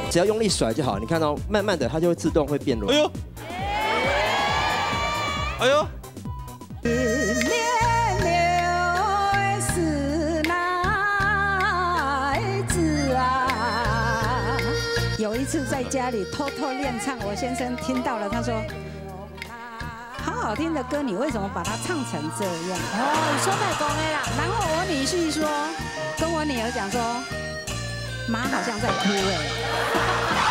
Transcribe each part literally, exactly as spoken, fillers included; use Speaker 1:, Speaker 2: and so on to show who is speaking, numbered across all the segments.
Speaker 1: 只要用力甩就好。你看到，慢慢的它就会自动会变软。哎呦，
Speaker 2: 哎呦。
Speaker 3: 有一次在家里偷偷练唱，我先生听到了，他说：“好好听的歌，你为什么把它唱成这样？”哦，你说太公了啦。然后我女婿说，跟我女儿讲说，妈好像在哭哎。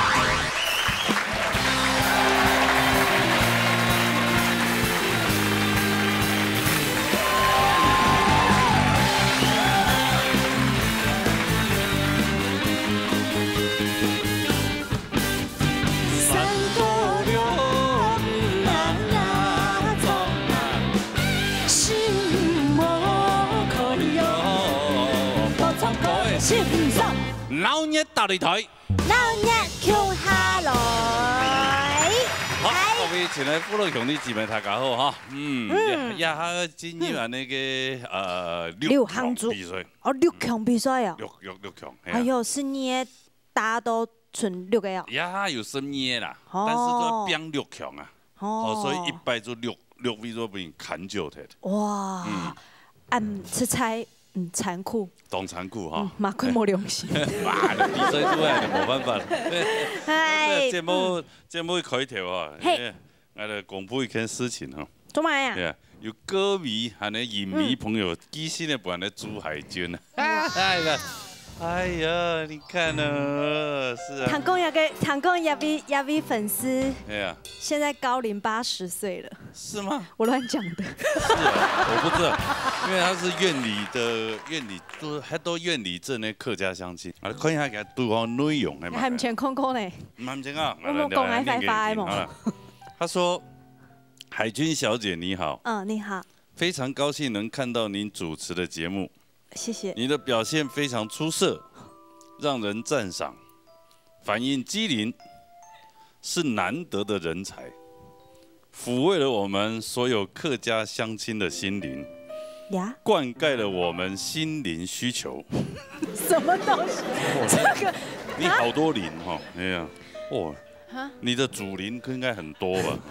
Speaker 2: 老热大擂台，
Speaker 4: 老热跳下來。
Speaker 2: 好，各位前來歡樂兄弟姊妹大家好哈，嗯，也下今日啊那個呃六強比賽，
Speaker 4: 哦，六強比賽啊，
Speaker 2: 六六六強，
Speaker 4: 哎呦，是捏大家都存六個哦，
Speaker 2: 也有深夜啦，但是都變六強啊，哦，所以一擺就六六位都俾人砍掉的。
Speaker 4: 哇，嗯，出差。 嗯，殘酷，
Speaker 2: 當殘酷哈，
Speaker 4: 馬虧冇良心。
Speaker 2: 哇，比賽出來就冇辦法啦。
Speaker 4: 係，
Speaker 2: 這冇這冇開條啊，我哋公布一件事情哈。
Speaker 4: 做咩呀？
Speaker 2: 對啊，有歌迷還有影迷朋友寄信嚟幫你朱海軍啊。哎呀，哎呀，你看呢，是啊。
Speaker 4: 唐公有個唐公也比也比粉絲，
Speaker 2: 對啊，
Speaker 4: 現在高齡八十歲了。
Speaker 2: 是嗎？
Speaker 4: 我亂講的。
Speaker 2: 是啊，我不知道。 因為他是院里的院里，都還都院里鎮的客家鄉親，啊，看一下佢讀好內容係嘛？
Speaker 4: 還唔全空空呢？
Speaker 2: 唔係啊，
Speaker 4: 我冇講愛快快嘛。
Speaker 2: 他說：“海軍小姐你好，
Speaker 4: 嗯，你好，
Speaker 2: 非常高興能看到您主持的節目，
Speaker 4: 謝謝。
Speaker 2: 你的表現非常出色，讓人讚賞，反應機靈，是難得的人才，撫慰了我們所有客家鄉親的心靈。” 灌溉了我們心靈需求。
Speaker 4: 什麼東西？這個
Speaker 2: 你好多靈哈，哎呀，哦，你的祖靈應該很多吧？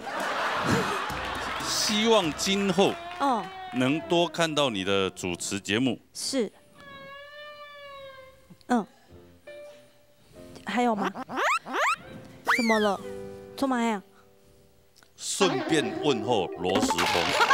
Speaker 2: 希望今後哦能多看到你的主持節目。
Speaker 4: 是。嗯。還有嗎？怎麼了？做乜呀？
Speaker 2: 順便問候羅時豐。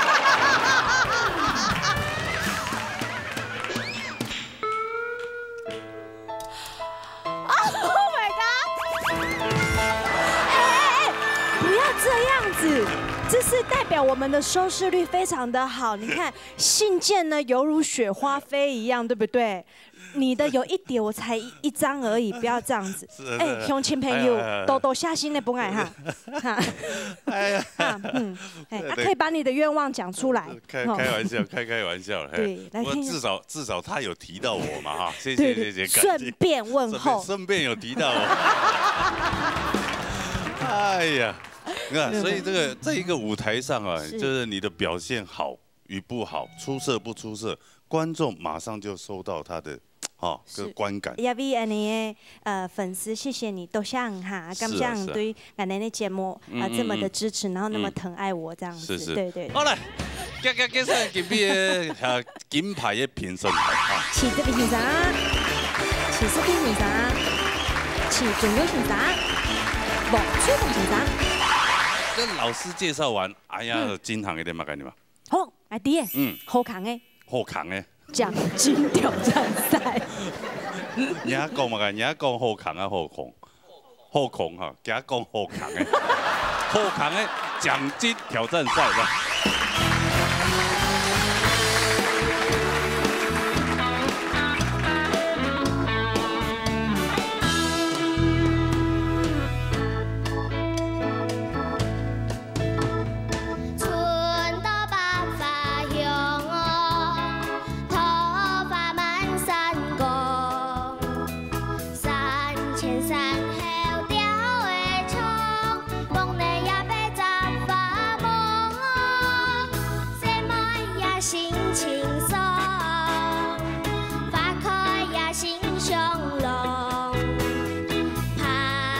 Speaker 4: 这是代表我们的收视率非常的好。你看信件呢，犹如雪花飞一样，对不对？你的有一叠，我才一张而已，不要这样子。哎，乡亲朋友，多多下心的不爱哈。哈，哎呀，嗯，哎，可以把你的愿望讲出来。
Speaker 2: 开开玩笑，开开玩笑。
Speaker 4: 对，来
Speaker 2: 看。至少至少他有提到我嘛哈，谢谢谢谢，
Speaker 4: 顺便问候，
Speaker 2: 顺便有提到我。哎呀。 你看，所以这个在一个舞台上啊，就是你的表现好与不好，出色不出色，观众马上就收到他的哦这个观感。
Speaker 4: 也为俺的呃粉丝，谢谢你，都像哈，感谢对俺的节目啊这么的支持，然后那么疼爱我这样子。是是，对对。
Speaker 2: 好来，今今今上今比的呃金牌的评审啊，
Speaker 4: 起这边是啥？起这边是啥？起中央是啥？不，出风是啥？
Speaker 2: 跟老師介紹完，哎呀，金行一點嘛，趕緊嘛。
Speaker 4: 好，阿弟，嗯，好扛誒，
Speaker 2: 好扛誒，
Speaker 4: 獎金挑戰賽。
Speaker 2: 人家講嘛，人家講好扛啊，好窮，好窮哈，人家講好扛誒，好扛誒，獎金挑戰賽啦。
Speaker 4: 啊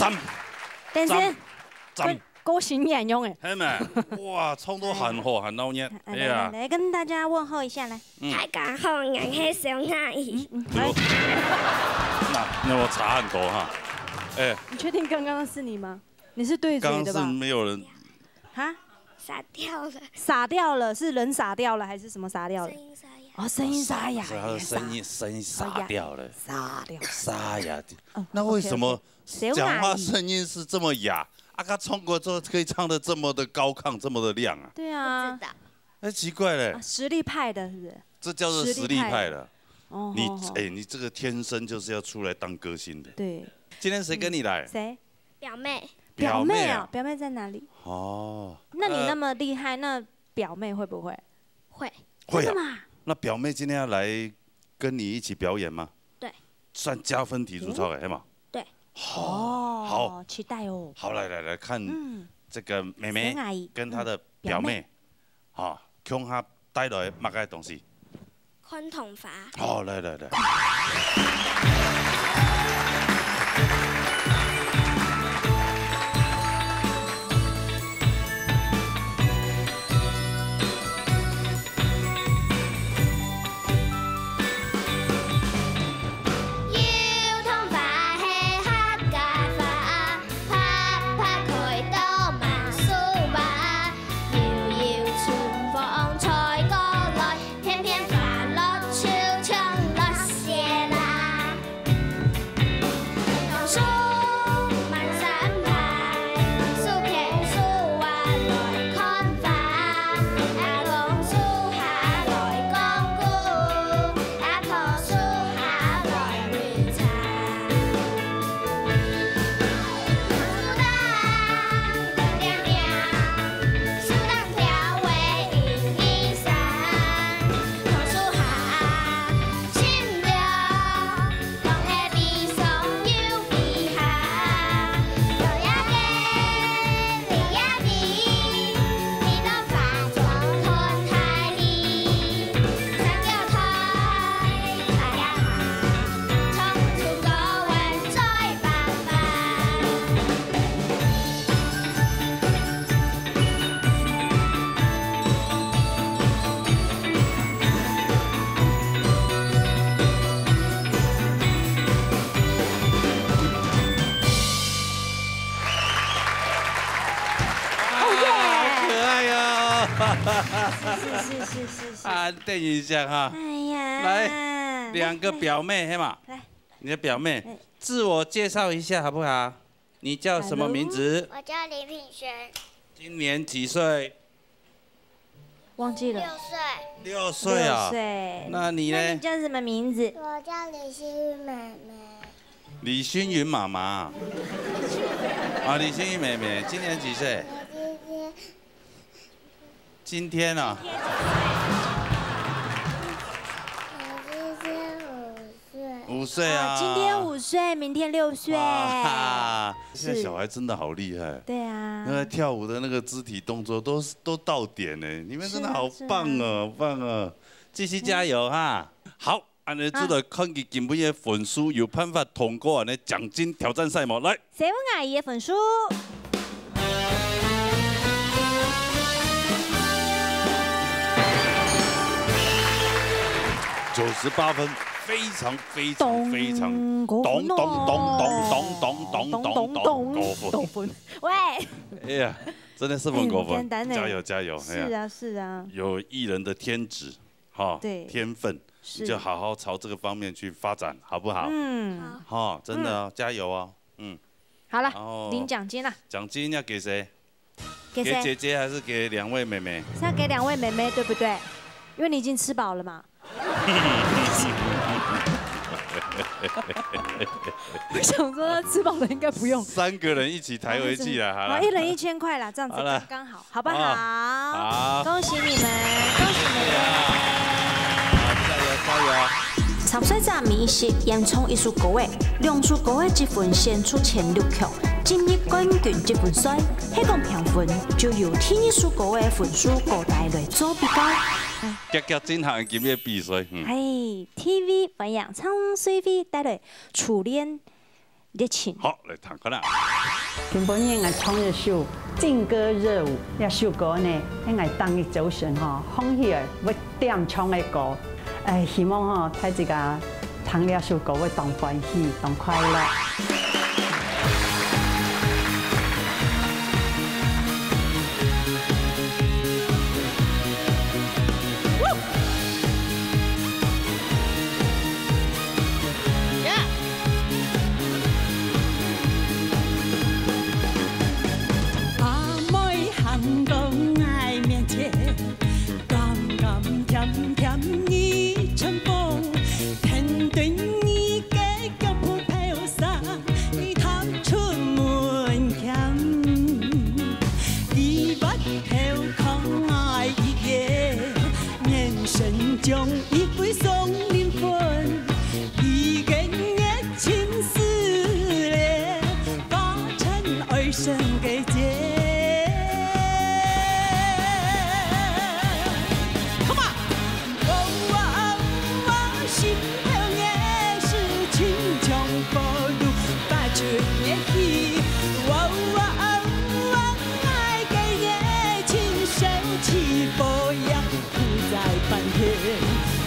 Speaker 2: 站
Speaker 3: 等先，
Speaker 2: 站，
Speaker 3: 勾形眼用哎。
Speaker 2: 嘿咩？哇，冲都喊好喊老热，哎呀！
Speaker 3: 来跟大家问候一下来。
Speaker 5: 大家好，我係小阿姨。
Speaker 2: 那那我查很多哈。哎，
Speaker 3: 你确定刚刚是你吗？你是对嘴
Speaker 2: 刚是
Speaker 3: 的吧？
Speaker 2: 没有人。
Speaker 3: 哈？
Speaker 5: 傻掉了。
Speaker 3: 傻掉了，是人傻掉了还是什么傻掉了？
Speaker 5: 声音沙哑。
Speaker 3: 哦，声音沙哑。
Speaker 2: 他的声音声音沙掉了。
Speaker 3: 沙掉。
Speaker 2: 沙哑。那为什么讲话声音是这么哑？啊，他冲过之后可以唱得这么的高亢，这么的亮啊？
Speaker 3: 对啊。
Speaker 5: 不知道。
Speaker 2: 哎，奇怪嘞。
Speaker 3: 实力派的是不是？
Speaker 2: 这叫做实力派的。
Speaker 3: 哦。
Speaker 2: 你哎，你这个天生就是要出来当歌星的。
Speaker 3: 对。
Speaker 2: 今天谁跟你来？
Speaker 3: 谁？
Speaker 5: 表妹。
Speaker 3: 表妹啊，表妹在哪里？
Speaker 2: 哦。
Speaker 3: 那你那么厉害，那表妹会不会？
Speaker 5: 会。
Speaker 2: 会啊。那表妹今天要来跟你一起表演吗？
Speaker 5: 对。
Speaker 2: 算加分题出操的，嘿嘛？
Speaker 5: 对。
Speaker 2: 哦。好。
Speaker 3: 期待哦。
Speaker 2: 好，来来来看这个妹妹跟她的表妹，好，向她带来乜嘅东西？
Speaker 5: 昆筒法。
Speaker 2: 好，来来来。
Speaker 3: 是是是是是
Speaker 2: 啊，等一下哈。
Speaker 3: 哎呀，
Speaker 2: 来，两个表妹，嘿嘛。
Speaker 3: 来，
Speaker 2: 你的表妹，自我介绍一下好不好？你叫什么名字？
Speaker 5: 我叫李品璇。
Speaker 2: 今年几岁？
Speaker 3: 忘记了。
Speaker 5: 六岁。
Speaker 2: 六岁啊。
Speaker 3: 六岁。
Speaker 2: 那你呢？
Speaker 3: 你叫什么名字？
Speaker 5: 我叫李欣云妹妹。
Speaker 2: 李欣云妈妈。啊，李欣云妹妹，今年几岁？今天啊，
Speaker 5: 我今天五岁。
Speaker 2: 五岁啊！
Speaker 3: 今天五岁，明天六岁。
Speaker 2: 现在小孩真的好厉害。
Speaker 3: 对啊。
Speaker 2: 那个跳舞的那个肢体动作都都到点呢，你们真的好棒哦，好棒哦！继续加油哈！好，安尼做到看见今尾的分数有办法通过安尼奖金挑战赛模，来。
Speaker 3: 谁问阿姨的分数？
Speaker 2: 九十八分，非常非常非常，咚咚咚咚咚咚咚咚咚高分，
Speaker 3: 分。喂，
Speaker 2: 哎呀，真的是很高分，加油加油！
Speaker 3: 是啊是啊，
Speaker 2: 有艺人的天职，哈，
Speaker 3: 对，
Speaker 2: 天分，你就好好朝这个方面去发展，好不好？
Speaker 3: 嗯，
Speaker 2: 好，真的加油啊，嗯。
Speaker 3: 好了，领奖金了。
Speaker 2: 奖金要给谁？
Speaker 3: 给谁？
Speaker 2: 给姐姐还是给两位妹妹？
Speaker 3: 是要给两位妹妹，对不对？因为你已经吃饱了嘛。我想说，吃饱了应该不用。
Speaker 2: 三个人一起抬回去了，好了，
Speaker 3: 一人一千块了，这样子刚刚好，好不好？
Speaker 2: 好，
Speaker 3: 恭喜你们，恭喜你们！
Speaker 2: 加油加油！
Speaker 6: 参赛者迷失烟囱艺术高位，两处高位积分先出前六强，今日冠军积分赛，黑讲评分就由天艺术高位分数高带来做比较。
Speaker 2: 结结真行今日比赛，
Speaker 3: 哎 ，T V 白羊唱水飞带来初恋
Speaker 4: 热情。
Speaker 2: 好，来弹看啦。
Speaker 7: 今本应该唱一首劲歌热舞，一首歌呢，应该当日早晨吼，放起来要点唱的歌，诶，希望吼，大家唱了首歌会当欢喜，当快乐。
Speaker 8: 将一杯送灵魂，一个人的情思恋，化成儿生给结。Come on， 哦哦哦，心跳也是轻重不如把春也起。哦哦哦，爱给也亲手起波呀，不在半天。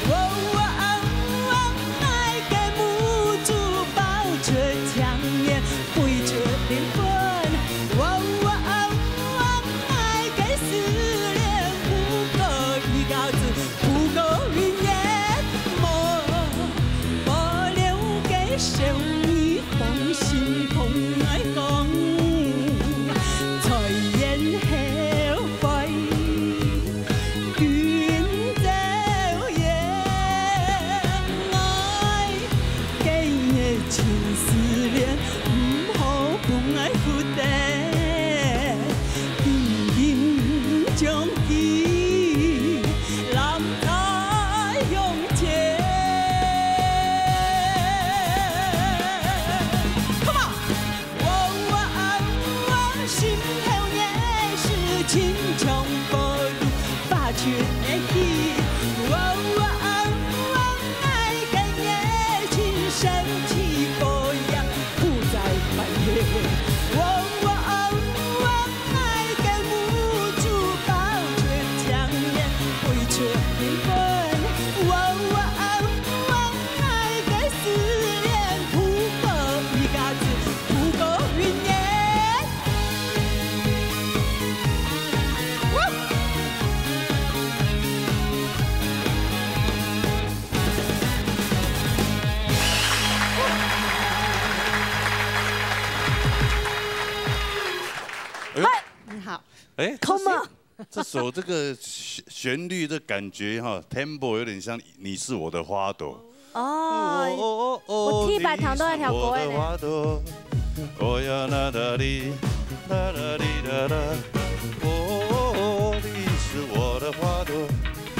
Speaker 2: 哎 ，Come on， 这首这个旋旋律的感觉哈 ，tempo 有点像《你是我的花朵》。
Speaker 4: 哦，我踢白糖都在跳国外呢。
Speaker 2: 哦呀啦啦哩，啦啦哩啦啦，哦，你是我的花朵。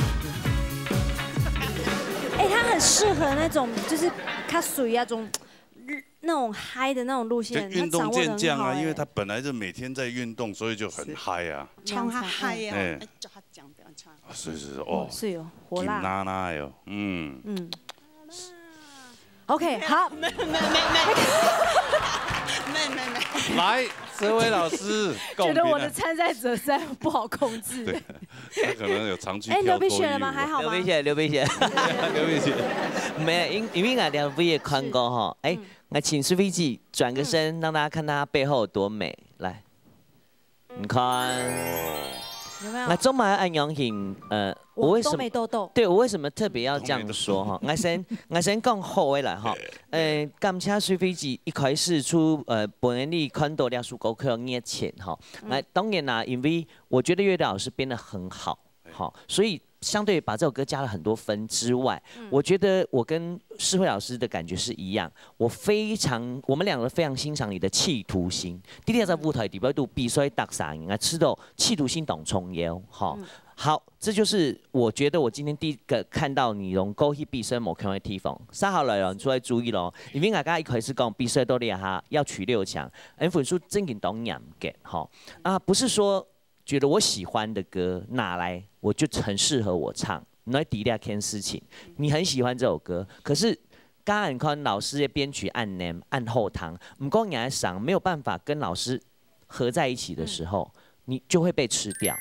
Speaker 4: 哎，它很适合那种就是卡水那种。 那种嗨的那种路线，
Speaker 2: 运动健将啊，因为他本来就每天在运动，所以就很嗨啊。
Speaker 7: 唱他嗨呀，
Speaker 2: 哎，
Speaker 7: 叫他讲不要唱。
Speaker 2: 是是哦，
Speaker 4: 是哦，火辣。
Speaker 2: 辣辣哟，嗯
Speaker 4: 嗯。OK， 好。
Speaker 7: 没没没没没没。
Speaker 2: 来，这位老师，
Speaker 4: 觉得我的参赛者实在不好控制。
Speaker 2: 对，他可能有长期。
Speaker 4: 哎，流鼻血了吗？还好吗？
Speaker 1: 流鼻血，流鼻血，
Speaker 2: 流鼻血。
Speaker 1: 没有，因因为俺两位也看过哈，哎。 来，请苏菲姐转个身，让大家看她背后有多美。来，你看，
Speaker 4: 有没有？
Speaker 1: 那中马安阳型，呃，我为什么？
Speaker 4: 都没痘痘。
Speaker 1: 对我为什么特别要这样说哈？我先我先讲好的来哈，呃，感谢苏菲姐一开始出呃，本人你看到了数高课热情哈。那当然啦，因为我觉得乐队老师编得很好，好，所以。 相对把这首歌加了很多分之外，嗯、我觉得我跟诗慧老师的感觉是一样。我非常，我们两个非常欣赏你的企图心。第二在舞台底边度比赛打啥应该吃到企图心懂重要，哈。嗯、好，这就是我觉得我今天第一个看到你用高去比赛某强的地方。三号来了，你出来注意咯。因为大家一开始讲比赛都厉害，要取六强，哎，分数真紧懂严嘅，哈啊，不是说。 觉得我喜欢的歌拿来，我就很适合我唱。那第二件事情，你很喜欢这首歌，可是刚刚看老师的编曲按 name 按后堂，唔过你来想没有办法跟老师合在一起的时候，嗯、你就会被吃掉。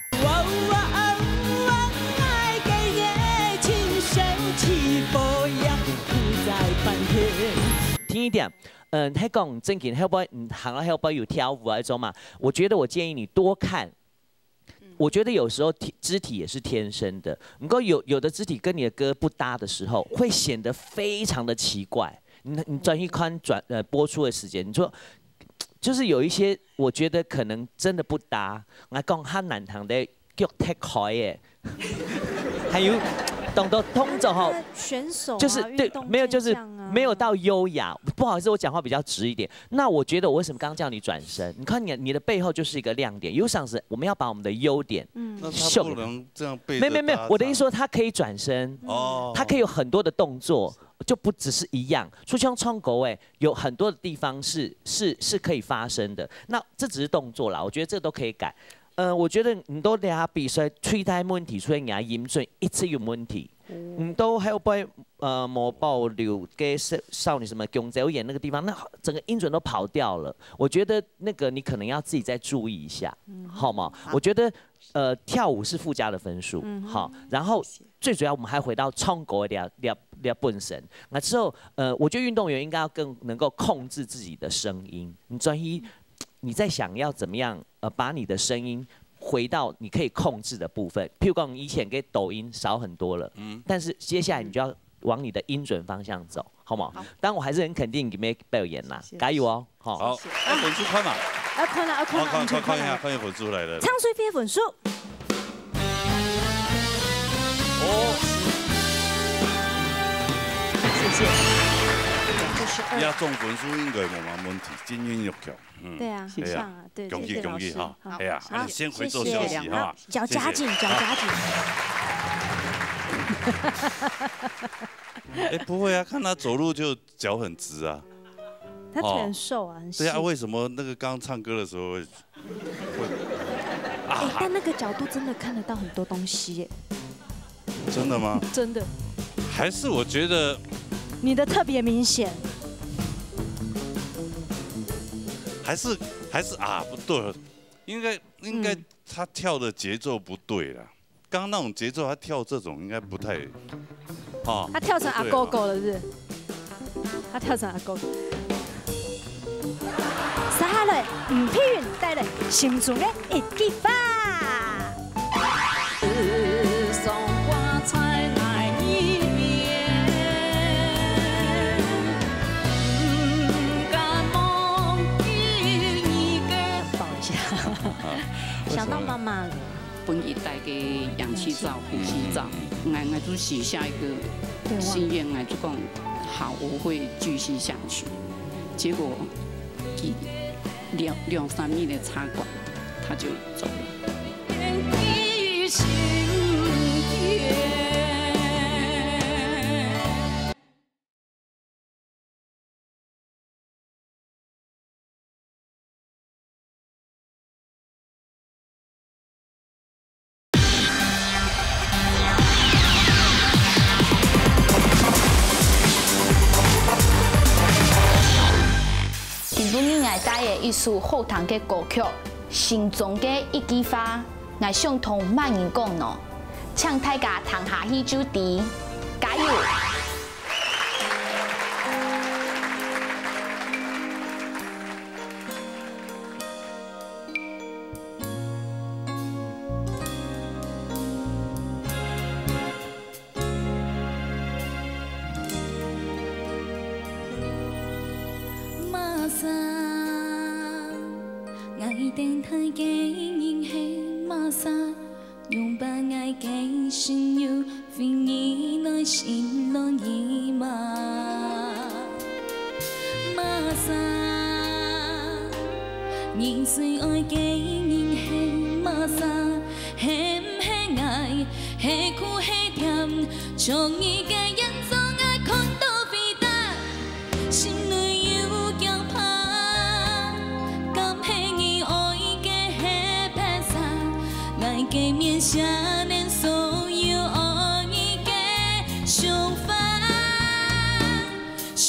Speaker 1: 听一点，嗯，迄讲正经，后边嗯，行了后边有跳舞啊，种嘛。我觉得我建议你多看。我觉得有时候肢体也是天生的，不过有有的肢体跟你的歌不搭的时候，会显得非常的奇怪。你你专一看转呃播出的时间，你说就是有一些我觉得可能真的不搭。我讲他难堂的脚踢开耶，还有。懂得通走哈，
Speaker 4: 选手
Speaker 1: 就是对，没有就是没有到优雅。不好意思，我讲话比较直一点。那我觉得我为什么刚刚叫你转身？你看你你的背后就是一个亮点。有想是我们要把我们的优点，
Speaker 2: 嗯，那他不能这样背。
Speaker 1: 没没没有，我的意思说他可以转身，哦，他可以有很多的动作，就不只是一样。出像创狗哎，有很多的地方是是是可以发生的。那这只是动作啦，我觉得这都可以改。呃，我觉得唔多俩比赛吹胎问题，所以牙音准一直有问题。唔都还有被呃某爆流给少少女什么公仔演那个地方，那整个音准都跑掉了。我觉得那个你可能要自己再注意一下，嗯、好吗？我觉得呃跳舞是附加的分数，嗯、好，然后最主要我们还回到唱歌的的的本身。那之后呃，我觉得运动员应该要更能够控制自己的声音。你专一。你在想要怎么样呃把你的声音回到你可以控制的部分，譬如讲以前给抖音少很多了，嗯，但是接下来你就要往你的音准方向走，好吗？好，当然我还是很肯定你们表演啦，加油哦！好，
Speaker 2: 好，那粉丝看嘛，
Speaker 4: 要看啦，要看啦，
Speaker 2: 看看看一下，看一下粉丝来了，
Speaker 4: 唱水飞粉丝。
Speaker 2: 哦，
Speaker 4: 谢谢。
Speaker 2: 压中分数应该冇乜问题，金韵有巧。
Speaker 4: 嗯，对啊，很像啊，对，
Speaker 2: 恭喜恭喜哈！哎呀，你先回做休息
Speaker 4: 哈，脚夹紧，脚夹紧。
Speaker 2: 哎，不会啊，看他走路就脚很直啊。
Speaker 4: 他腿很瘦啊，很细。
Speaker 2: 对啊，为什么那个刚唱歌的时候会？
Speaker 4: 哎，但那个角度真的看得到很多东西耶。
Speaker 2: 真的吗？
Speaker 4: 真的。
Speaker 2: 还是我觉得。
Speaker 4: 你的特别明显，
Speaker 2: 还是还是啊不对了，应该应该他跳的节奏不对了。刚刚那种节奏，他跳这种应该不太，
Speaker 4: 啊，他跳成阿狗狗了是不是？他跳成阿狗狗。撒下来，吴佩云带来心中的一枝花。想到妈妈了，
Speaker 9: 本一代给氧气罩、呼吸罩，俺俺就许下一个心愿，俺就讲好，我会继续下去。结果一两两三米的插管，他就走了。
Speaker 6: 带的一首后堂的歌曲，心中的一枝花，我想同万人讲喏，请大家听下去就对，加油！
Speaker 10: 电台嘅人係馬莎，用把愛嘅心有飛你內心落意嘛，馬莎，人最愛嘅人係馬莎，係唔係愛，係苦係甜，將伊嘅人總愛看到飛達，心裏有驚怕。給面下年所有愛嘅想法，想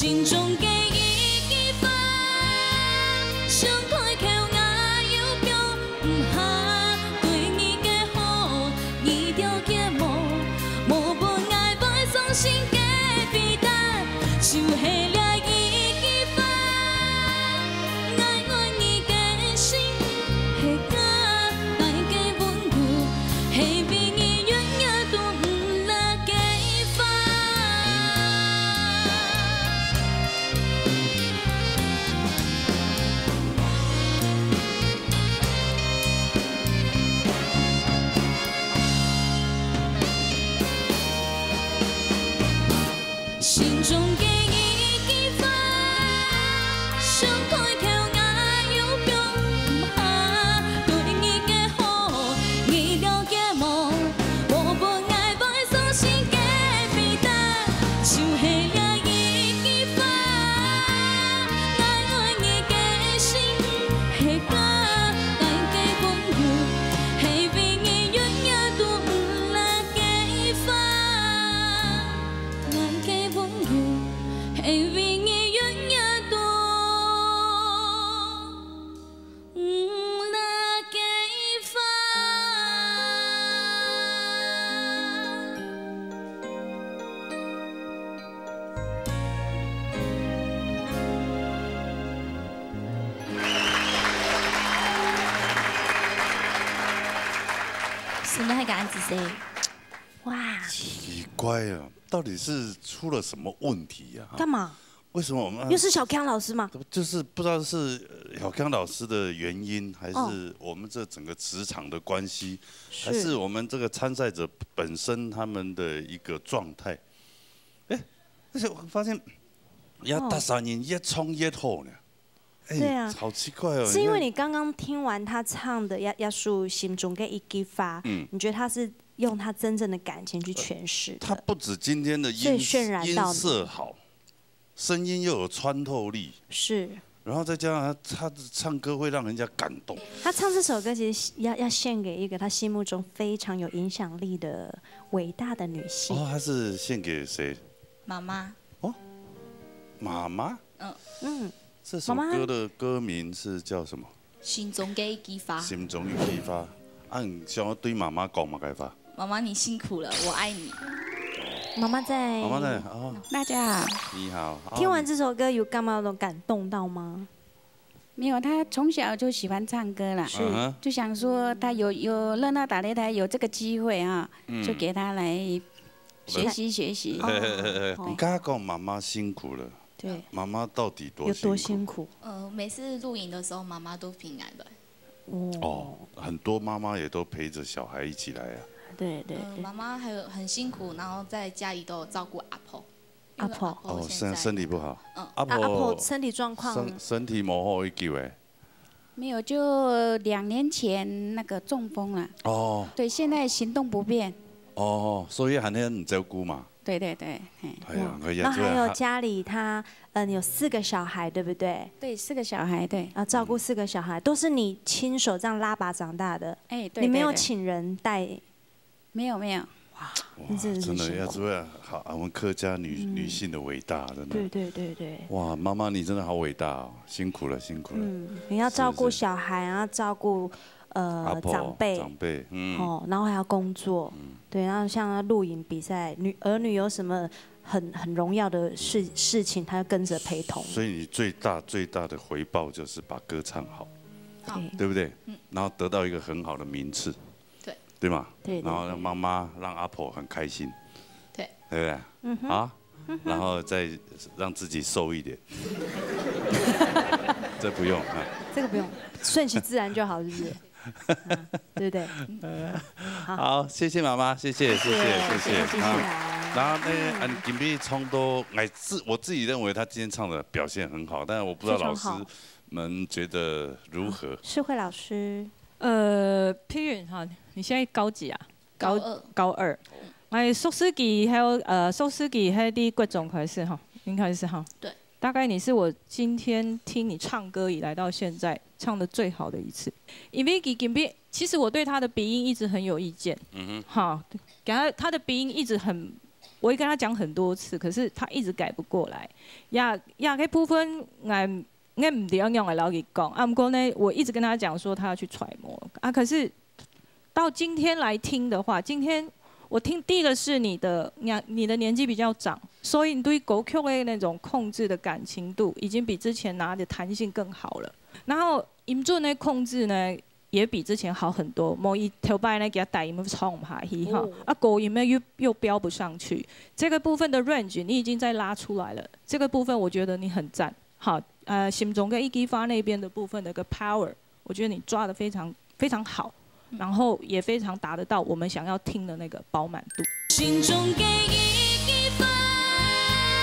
Speaker 10: 心中的一枝花，想开口我又放下，对你的好，你了解无？无本爱袂锁心的彼答，像迄个一枝花，爱爱你的心的歌，爱的朋友，迄边的月夜都唔来给发，爱的朋友，迄边的月夜都唔来给发。
Speaker 4: 什么还敢子谁？哇，
Speaker 2: 奇怪啊，到底是出了什么问题呀、
Speaker 4: 干嘛？
Speaker 2: 为什么我们
Speaker 4: 又是小康老师吗？
Speaker 2: 就是不知道是小康老师的原因，还
Speaker 4: 哦
Speaker 2: 是我们这整个职场的关系，
Speaker 4: 是
Speaker 2: 还是我们这个参赛者本身他们的一个状态？哎，而且我发现，呀，大三人越冲越好呢。哎
Speaker 4: 对啊
Speaker 2: 好奇怪哦。
Speaker 4: 是因为
Speaker 2: 看
Speaker 4: 你刚刚听完他唱的《亚亚树心中的一枝花》，
Speaker 2: 嗯
Speaker 4: 你觉得他是用他真正的感情去诠释的？
Speaker 2: 他不止今天的
Speaker 4: 所以
Speaker 2: 音音
Speaker 4: 渲染到你
Speaker 2: 色好，声音又有穿透力，
Speaker 4: 是。
Speaker 2: 然后再加上他他的唱歌会让人家感动。
Speaker 4: 他唱这首歌其实要要献给一个他心目中非常有影响力的伟大的女性。
Speaker 2: 哦，他是献给谁？
Speaker 10: 妈妈，
Speaker 2: 妈妈。
Speaker 10: 嗯
Speaker 4: 嗯，
Speaker 2: 这首
Speaker 10: 妈妈
Speaker 2: 歌的歌名是叫什么？
Speaker 10: 心中的一枝花。
Speaker 2: 心中有激发。按想要对妈妈讲嘛，该发。
Speaker 10: 妈妈，你辛苦了，我爱你。
Speaker 4: 妈妈在。
Speaker 2: 妈妈在哦，
Speaker 3: 大家好。
Speaker 2: 你好。哦
Speaker 4: 听完这首歌有干嘛有感动到吗？
Speaker 3: 没有，他从小就喜欢唱歌啦，
Speaker 2: 是嗯哼
Speaker 3: 就想说他有有热闹打擂台有这个机会啊，
Speaker 2: 嗯
Speaker 3: 就给他来学习学习。
Speaker 2: 嘿嘿嘿嘿你刚刚讲妈妈辛苦了，
Speaker 4: 对，
Speaker 2: 妈妈到底多
Speaker 4: 有
Speaker 2: 辛苦？
Speaker 4: 多辛苦？
Speaker 10: 呃，每次录影的时候，妈妈都平安的。
Speaker 2: 哦，很多妈妈也都陪着小孩一起来啊。
Speaker 4: 对对
Speaker 10: 呃，妈妈还有很辛苦，然后在家里都有照顾阿婆。
Speaker 4: 阿婆
Speaker 2: 哦，身身体不好。
Speaker 10: 嗯
Speaker 2: 阿
Speaker 4: 啊阿婆身体状况
Speaker 2: 身身体模糊一救诶。
Speaker 3: 没有，就两年前那个中风了。
Speaker 2: 哦
Speaker 3: 对，现在行动不便。
Speaker 2: 哦，所以还能很照顾嘛。
Speaker 3: 对对对，嘿。
Speaker 2: 哎呀，可以
Speaker 4: 那
Speaker 2: 啊。
Speaker 4: 还有家里他嗯有四个小孩，对不对？
Speaker 3: 对，四个小孩，对。
Speaker 4: 啊，照顾四个小孩都是你亲手这样拉拔长大的。
Speaker 3: 哎，对。
Speaker 4: 你没有
Speaker 3: 对对
Speaker 4: 请人带？
Speaker 3: 没有没有。
Speaker 4: 哇，你真的是
Speaker 2: 真的
Speaker 4: 辛苦
Speaker 2: 要知道，好，我们客家女女性的伟大，真的。
Speaker 4: 对对对对。
Speaker 2: 哇，妈妈你真的好伟大哦，辛苦了，辛苦了。
Speaker 4: 嗯，你要照顾小孩，然后照顾
Speaker 2: 阿
Speaker 4: 呃
Speaker 2: 婆
Speaker 4: 长辈，
Speaker 2: 长辈，嗯。
Speaker 4: 哦，然后还要工作，对，然后像录影比赛，女儿女有什么很很荣耀的事事情，她要跟着陪同。
Speaker 2: 所以你最大最大的回报就是把歌唱好，
Speaker 4: 对
Speaker 2: 对不对？然后得到一个很好的名次，
Speaker 10: 对，
Speaker 2: 对吗？
Speaker 4: 对对
Speaker 2: 然后让妈妈让阿婆很开心，
Speaker 10: 对，
Speaker 2: 对不对？
Speaker 4: 嗯哼
Speaker 2: 啊，然后再让自己瘦一点，这不用啊。
Speaker 4: 这个不用，顺其自然就好，是不是？嗯对不对？
Speaker 2: 好，谢谢妈妈，谢谢，谢谢，谢谢。
Speaker 4: 谢谢
Speaker 2: 啊然后呢，嗯，金碧冲都，哎，自我自己认为他今天唱的表现很好，但是我不知道老师
Speaker 4: 非常好
Speaker 2: 们觉得如何？
Speaker 4: 世慧老师，
Speaker 11: 呃，譬允哈，你现在高几啊？
Speaker 10: 高二。
Speaker 11: 高二。哎，硕士级还有呃，硕士级还第各种开始哈，应该是哈。
Speaker 10: 对。
Speaker 11: 大概你是我今天听你唱歌以来到现在唱的最好的一次，因为给金碧，其实我对他的鼻音一直很有意见。
Speaker 2: 嗯哼。
Speaker 11: 哈，给他他的鼻音一直很，我也跟他讲很多次，可是他一直改不过来。呀呀，那部分俺俺唔对，用来老给讲。啊，不过呢，我一直跟他讲说他要去揣摩啊，可是到今天来听的话，今天我听第一个是你的年你的年纪比较长，所以你对歌曲的那种控制的感情度，已经比之前拿的弹性更好了。然后音准的控制呢，也比之前好很多。某一头摆呢，给他带音唱唔下去哈，啊高音呢又又飙不上去。这个部分的 range 你已经在拉出来了，这个部分我觉得你很赞。好，呃，心中跟一枝花那边的部分的个 power， 我觉得你抓得非常非常好。然后也非常达得到我们想要听的那个饱满度。
Speaker 10: 心中的一枝花，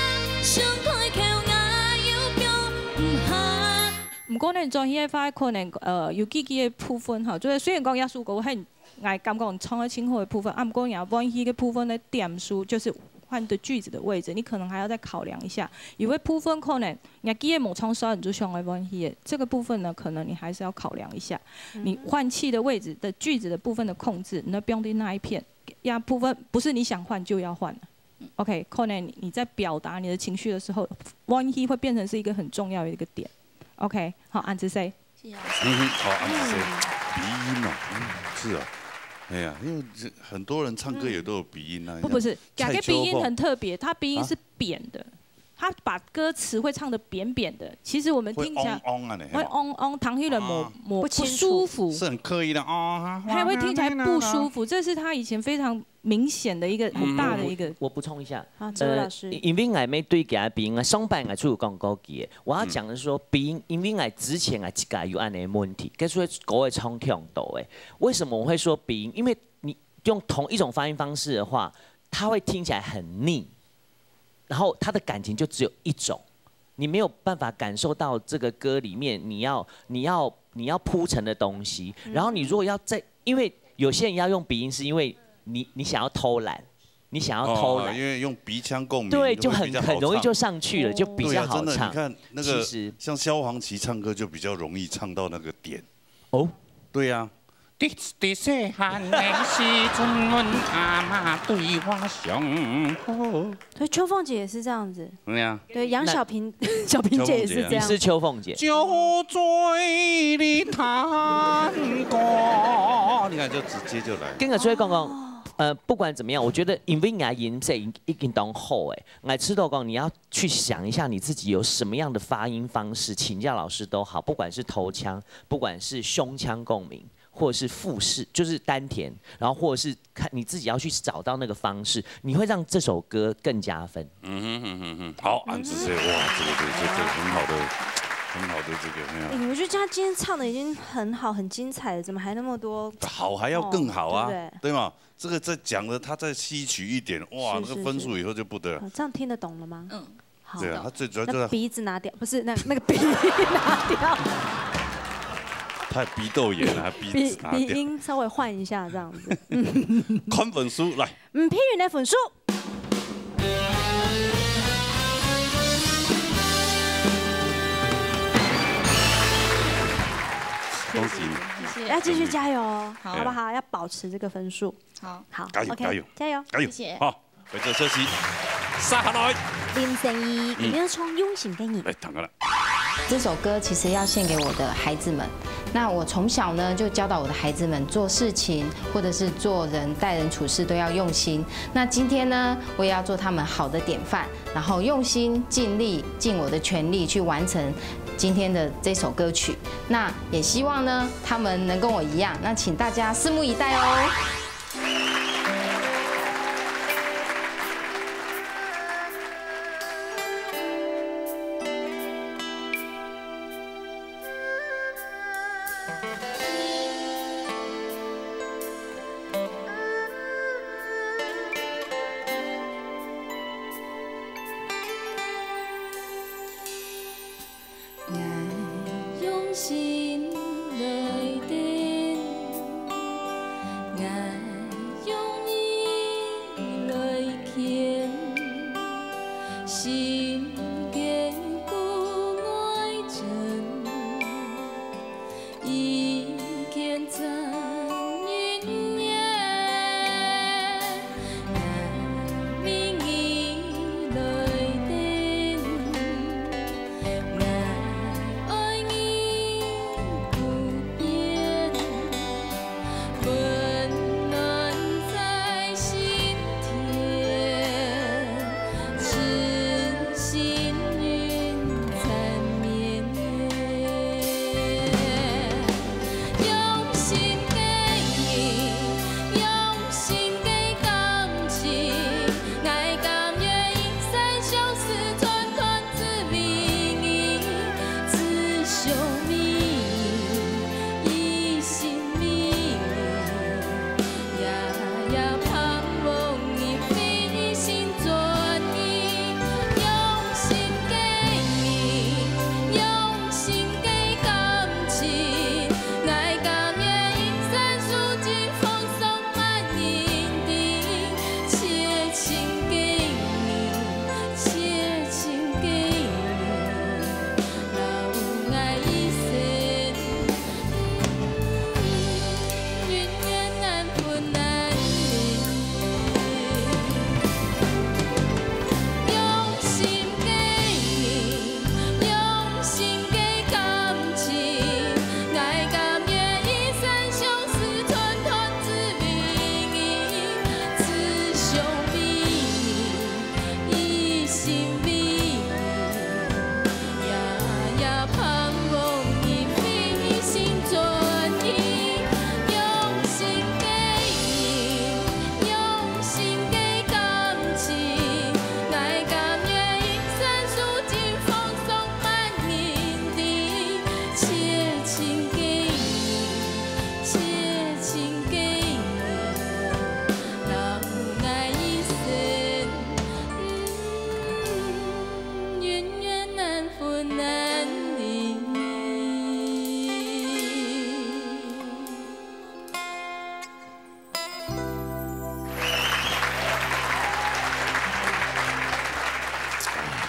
Speaker 10: 上开口牙又表唔下。
Speaker 11: 唔過呢，做呢塊可能呃有幾幾個部分哈，就是雖然講耶穌歌很愛感覺唱得清楚的部分，啊，唔過也關係個部分的點數，就是換的句子的位置，你可能還要再考量一下。有個部分可能你幾個冇唱衰，你就上來關係的，這個部分呢，可能你還是要考量一下。你換氣的位置的句子的部分的控制，你的標的那一片，呀部分不是你想換就要換。OK， 可能你在表達你的情緒的時候，關係會變成是一個很重要的一個點。OK， 好，安子 say。
Speaker 2: 嗯哼，好，安子 say。鼻音哦，嗯，是啊。哎呀，因为很多人唱歌也都有鼻音啊。
Speaker 11: 不不是，假个鼻音很特别，他鼻音是扁的，他把歌词会唱得扁扁的。其实我们听起来会嗡嗡，唐旭人抹抹不舒服，
Speaker 2: 是很刻意的啊，
Speaker 11: 还会听起来不舒服。这是他以前非常明显的一个很大的一个。
Speaker 1: 我补充一下，
Speaker 4: 好，这位老师，
Speaker 1: 因为我没对家鼻音啊，上班我出有讲过嘅，我要讲的是说鼻音，因为我之前啊一家有安尼问题，跟说各位唱腔度诶，为什么我会说鼻音？因为你用同一种发音方式的话，它会听起来很腻，然后它的感情就只有一种，你没有办法感受到这个歌里面你要你要你要铺陈的东西。然后你如果要在，因为有些人要用鼻音，是因为你你想要偷懒，你想要偷懒、
Speaker 2: 哦，因为用鼻腔共鸣，
Speaker 1: 对，就很很容易就上去了，就比较好唱。
Speaker 2: 对啊、真的，你看那个，像萧煌奇唱歌就比较容易唱到那个点。
Speaker 1: 哦，
Speaker 2: 对呀、啊。
Speaker 12: 伫伫细汉的时阵，阮阿嬷对我上好。
Speaker 4: 对，秋凤姐也是这样子。
Speaker 2: 对呀。
Speaker 4: 对，杨小萍，小萍姐也是这样。
Speaker 1: 你是秋凤姐。
Speaker 12: 酒醉里弹歌，
Speaker 2: 你看就直接就来。
Speaker 1: 跟个所以讲讲，呃，不管怎么样，我觉得因为牙音这已经当好哎，我知道讲你要去想一下你自己有什么样的发音方式，请教老师都好，不管是头腔，不管是胸腔共鸣。或者是腹式，就是丹田，然后或者是看你自己要去找到那个方式，你会让这首歌更加分。
Speaker 2: 嗯哼哼哼哼，好，安子 say， 哇，这个这个这个很好的，很好的这个。
Speaker 4: 哎、欸，我觉得他今天唱的已经很好、很精彩了，怎么还那么多？
Speaker 2: 好，还要更好啊，哦、
Speaker 4: 对, 对,
Speaker 2: 对吗？这个再讲的，他再吸取一点，哇，那个分数以后就不得了。
Speaker 4: 这样听得懂了吗？嗯，好。
Speaker 2: 对啊，他最主要就是
Speaker 4: 鼻子拿掉，不是那那个鼻拿掉。
Speaker 2: 他鼻窦炎啊，鼻子拿掉，
Speaker 4: 鼻音稍微换一下这样子。
Speaker 2: 看分数来。
Speaker 4: 嗯，批云的分数。
Speaker 2: 恭喜你，
Speaker 4: 谢谢，要继续加油哦，好不好？要保持这个分数。
Speaker 10: 好，
Speaker 4: 好，
Speaker 2: 加油，加油，
Speaker 4: 加油，
Speaker 2: 加油，
Speaker 10: 谢谢。
Speaker 2: 好，回这休息，杀下来。
Speaker 4: 林正义，有没有从用心给你？
Speaker 2: 来，躺过来。
Speaker 13: 这首歌其实要献给我的孩子们。那我从小呢就教导我的孩子们做事情或者是做人待人处事都要用心。那今天呢，我也要做他们好的典范，然后用心尽力尽我的全力去完成今天的这首歌曲。那也希望呢他们能跟我一样。那请大家拭目以待哦。
Speaker 10: 心内底，爱用你来牵，心坚固爱真，一见真云烟，爱命意内底，爱爱你。温暖在心田，痴心。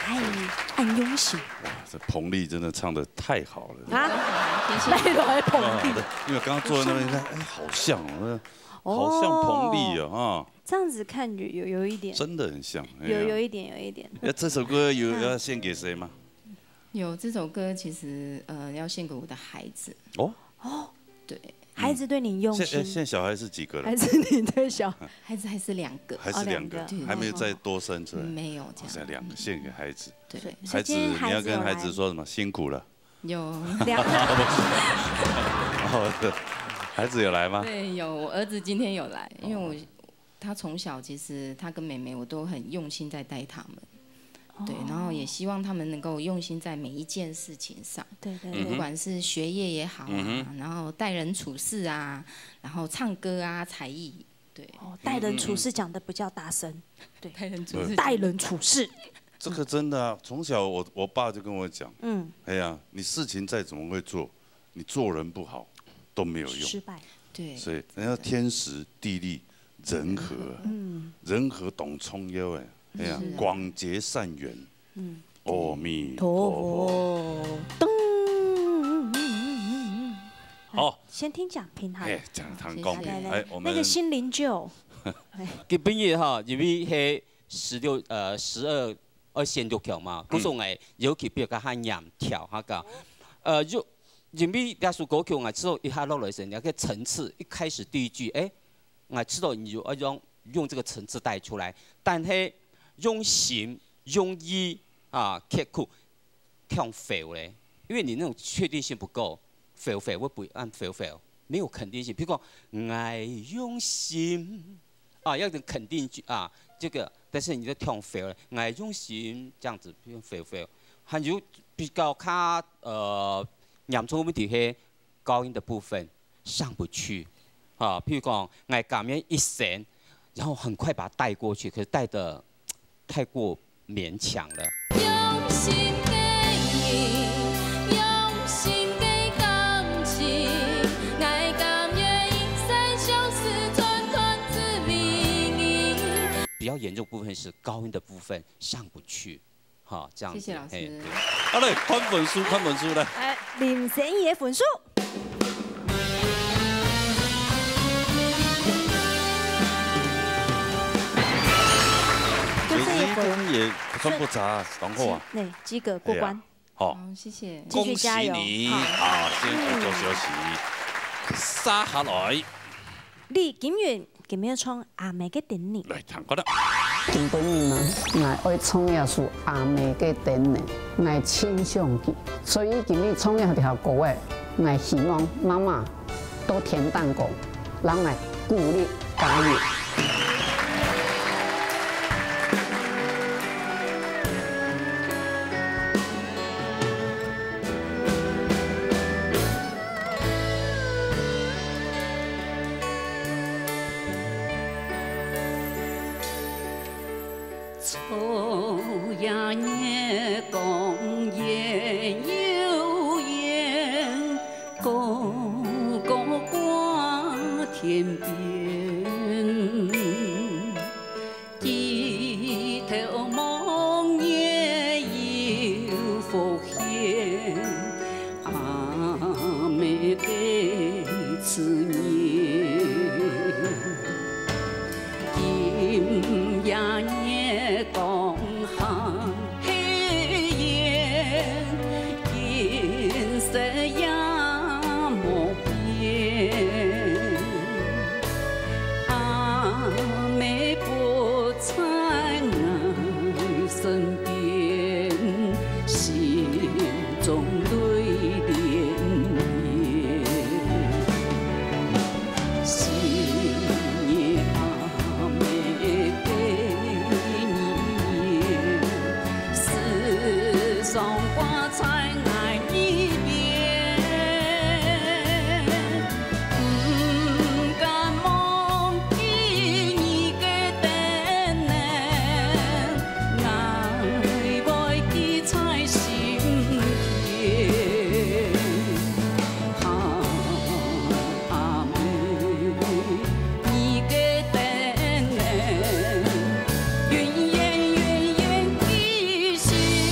Speaker 4: 爱暗涌型。
Speaker 2: 哇，这彭丽真的唱得太好了
Speaker 4: 啊！来来彭丽，
Speaker 2: 因为刚刚坐在那边看，哎，好像哦，好像彭丽啊啊。
Speaker 4: 这样子看有有有一点，
Speaker 2: 真的很像。
Speaker 4: 有有一点有一点。
Speaker 2: 那这首歌有要献给谁吗？
Speaker 13: 有这首歌，其实呃要献给我的孩子。
Speaker 2: 哦
Speaker 4: 哦，
Speaker 13: 对。
Speaker 4: 孩子对你用心。
Speaker 2: 现现在小孩是几个了？
Speaker 4: 还是你对小
Speaker 13: 孩子还是两个？
Speaker 2: 还是两个，还没有再多生出来。
Speaker 13: 没有这样。
Speaker 2: 现在两个献给孩子。
Speaker 13: 对。
Speaker 2: 孩子，你要跟孩子说什么？辛苦了。
Speaker 13: 有。
Speaker 4: 两个。
Speaker 2: 哦，孩子有来吗？
Speaker 13: 对，有。我儿子今天有来，因为我他从小其实他跟妹妹我都很用心在带他们。 对，然后也希望他们能够用心在每一件事情上，
Speaker 4: 对对，
Speaker 13: 不管是学业也好啊，然后待人处事啊，然后唱歌啊，才艺，对。
Speaker 4: 哦，待人处事讲的比较大声，对，
Speaker 13: 待人处事，
Speaker 4: 待人处事。
Speaker 2: 这个真的啊，从小我我爸就跟我讲，
Speaker 4: 嗯，
Speaker 2: 哎呀，你事情再怎么会做，你做人不好都没有用，
Speaker 4: 失败。
Speaker 13: 对，
Speaker 2: 所以人家天时地利人和，嗯，人和懂冲悠哎。 哎呀，广结善缘，嗯，阿弥陀佛。
Speaker 4: 噔，
Speaker 2: 好，
Speaker 4: 先听讲评哈。
Speaker 2: 哎，讲堂公平，哎，我们
Speaker 4: 那个心灵就，
Speaker 14: 基本嘢哈，因为係十六呃十二二線六條嘛，嗰種係尤其比較係嚴條下個，呃就因為那首歌曲我知道一下落來時，那個層次一開始第一句，哎，我知道你就要用用這個層次帶出來，但係。 用心用意啊，刻苦，唱 fail 嘞，因为你那种确定性不够 ，fail fail 会不会按 fail fail 没有肯定性。比如讲，爱用心啊，要有肯定句啊，这个，但是你的唱 fail 嘞，爱用心这样子，比如 fail fail， 还有比较卡呃严重的问题是高音的部分上不去啊，譬如讲爱感面一神，然后很快把它带过去，可是带的。 太过勉强了。用心给你，用心给感情，爱甘愿一生相思，寸断子命。比较严重部分是高音的部分上不去，好这样子。谢谢老师。
Speaker 2: 好嘞，看本书，看本书来。
Speaker 4: 哎，林神怡的粉书。
Speaker 2: 也算不差，然后啊，
Speaker 4: 对，及格过关。
Speaker 2: 好，
Speaker 13: 谢谢，
Speaker 2: 恭喜你啊！先去做休息，杀下来。
Speaker 4: 你今日今日唱阿妹嘅电影。
Speaker 2: 来，唱过来。
Speaker 7: 根本呢，我爱创业是阿妹嘅电影，我倾向去，所以今日创业条歌诶，我希望妈妈多听蛋糕，让我鼓励加油。
Speaker 8: 秋呀夜公夜有烟，勾勾挂天边，低头望夜有佛现，阿妹的思念，今呀夜公行黑夜，颜色呀莫变，阿妹不在我身边，心中泪涟涟，心也阿妹给你念，世上挂在爱一边，不敢忘记你的等人，爱会记在心田。阿妹，你的等人，永远永远记心。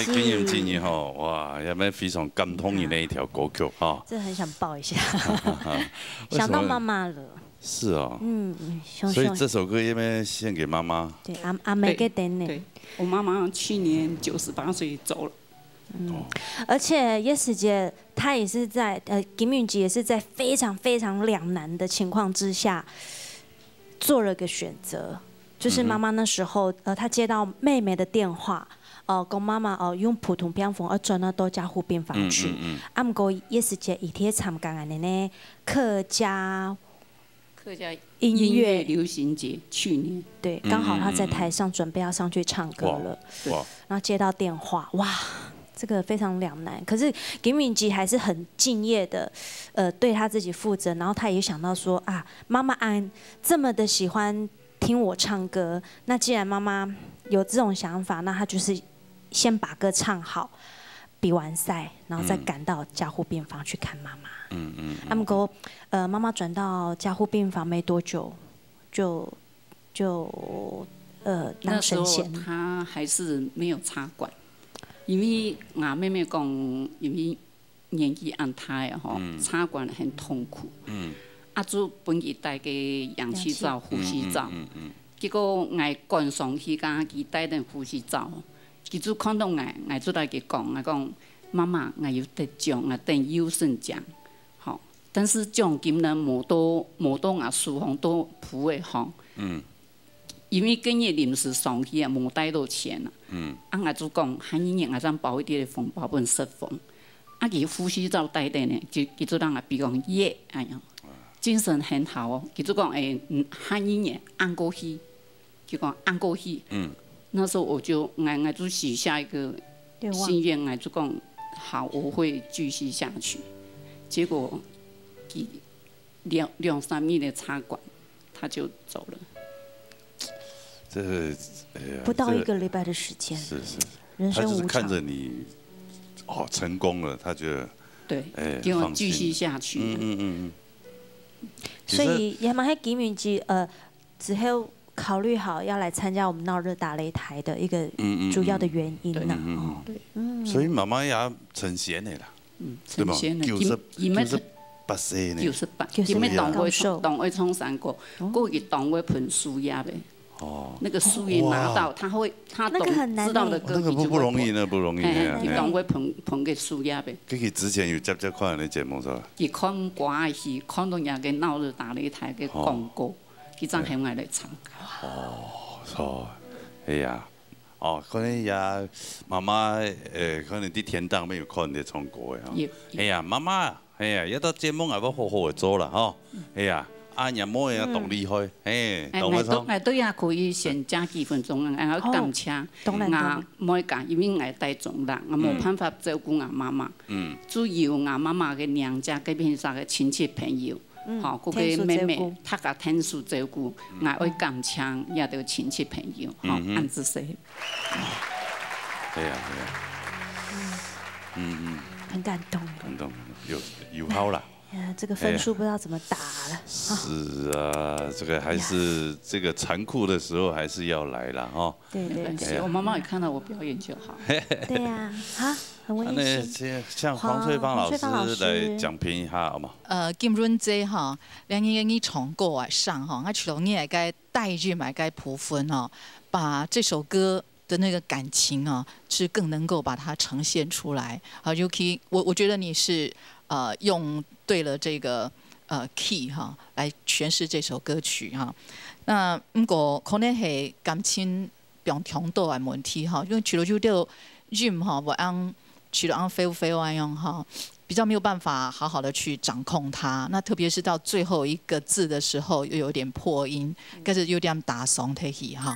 Speaker 2: 今年今年吼，哇，有没有非常感动的那一条歌曲哈？
Speaker 4: 真的很想抱一下，想到妈妈了。
Speaker 2: 是哦，
Speaker 4: 嗯，
Speaker 2: 所以这首歌因为献给妈妈。
Speaker 4: 对，阿阿妹给等呢。
Speaker 9: 对，我妈妈去年九十八岁走了。
Speaker 4: 嗯，而且叶师姐她也是在呃金允吉也是在非常非常两难的情况之下做了个选择，就是妈妈那时候呃她接到妹妹的电话。哦，跟妈妈哦用普通病房而转到加护病房去。嗯嗯。啊，不过叶师姐伊天参加的呢客家
Speaker 9: 客家
Speaker 4: 音乐
Speaker 9: 流行节，去年
Speaker 4: 对，刚好她在台上准备要上去唱歌了。哇！然后接到电话，哇，这个非常两难。可是金允吉还是很敬业的，呃，对她自己负责。然后她也想到说啊，妈妈安这么的喜欢听我唱歌，那既然妈妈有这种想法，那她就是先把歌唱好，比完赛，然后再赶到加护病房去看妈妈。嗯嗯。阿姆哥，呃，妈妈转到加护病房没多久，就就呃当神仙。
Speaker 9: 那时候她还是没有插管，因为我妹妹讲，因为年纪安太啊吼，插管很痛苦。嗯。啊，就本伊带给氧气罩、呼吸罩。嗯嗯。结果我赶上去甲伊带点呼吸罩。其实看到我，我就来给讲，我讲妈妈，我有得奖，我等优胜奖，好，但是奖金呢，无多无多我输红都普位红，嗯，因为今日临时上去啊，无带到钱啊，嗯，啊我就讲，喊伊年我咱包一点的红包本释放，啊伊呼吸罩带的呢，就伊就让我比讲耶，哎呀，精神很好哦，伊就讲诶，喊伊年按过去，就讲按过去，嗯。那时候我就俺俺就许下一个心愿，俺就讲好，我会继续下去。结果两两三米的插管，他就走了。
Speaker 2: 这哎呀，
Speaker 4: 不到一个礼拜的时间，
Speaker 2: 是是，
Speaker 4: 人生无常。
Speaker 2: 他就是看着你哦成功了，他觉得
Speaker 9: 对，哎，给我继续下去。嗯嗯嗯
Speaker 4: 嗯。所以也蛮喺金允吉呃之后。考虑好要来参加我们闹热打擂台的一个主要的原因呢。哦，
Speaker 2: 对，嗯，所以妈妈也成仙的啦，
Speaker 9: 嗯，成仙的，九十九十
Speaker 2: 八岁呢，
Speaker 9: 九十八，因为党委党委冲三个，过去党委喷输液的，哦，那个输液拿到，他会他懂知道的歌，
Speaker 2: 那个不不容易呢，不容易呢，
Speaker 9: 你党委喷喷给输液的。
Speaker 2: 佢佢之前有接接看你节目是吧？
Speaker 9: 佢看歌嘅戲，看到人嘅鬧熱打擂台嘅廣告。佢真係愛嚟唱。
Speaker 2: 哦，錯，哎呀，哦，可能也媽媽誒，可能啲天當沒有看你唱歌嘅嚇。哎呀，媽媽，哎呀，一到節目也要好好嘅做啦，嗬。哎呀，阿爺冇嘢動厲害，誒，懂我錯。
Speaker 9: 我都也可以先加幾分鐘，然後感謝，我冇講，因為我帶重啦，我冇辦法照顧我媽媽。嗯。主要我媽媽嘅娘家嗰邊曬嘅親戚朋友。好，嗰個妹妹，她個天數照顧，我愛感謝也都親戚朋友，好，安子說。
Speaker 2: 係啊係啊，嗯嗯，
Speaker 4: 很感動，
Speaker 2: 感動，有有好啦。
Speaker 4: 呀，这个分数不知道怎么打了。
Speaker 2: 是啊，这个还是这个残酷的时候还是要来了哈。
Speaker 4: 对对对，
Speaker 9: 我妈妈也看到我表演就好。
Speaker 4: 对呀，啊，很温馨。
Speaker 2: 那像黄翠芳老师来讲评一下好吗？
Speaker 15: 呃，金润这哈，两个人一从过来上哈，我除了你也该带入买该普分哦，把这首歌的那个感情啊，是更能够把它呈现出来。好 ，Yuki， 我我觉得你是呃用对了这个呃 key 哈，来诠释这首歌曲哈。那不过可能是感情变强度的问题哈，因为除了就到 Jim 哈，我按除了按 feel feel 那样哈。比较没有办法好好的去掌控它，那特别是到最后一个字的时候，又有点破音，可是有点打松提起哈。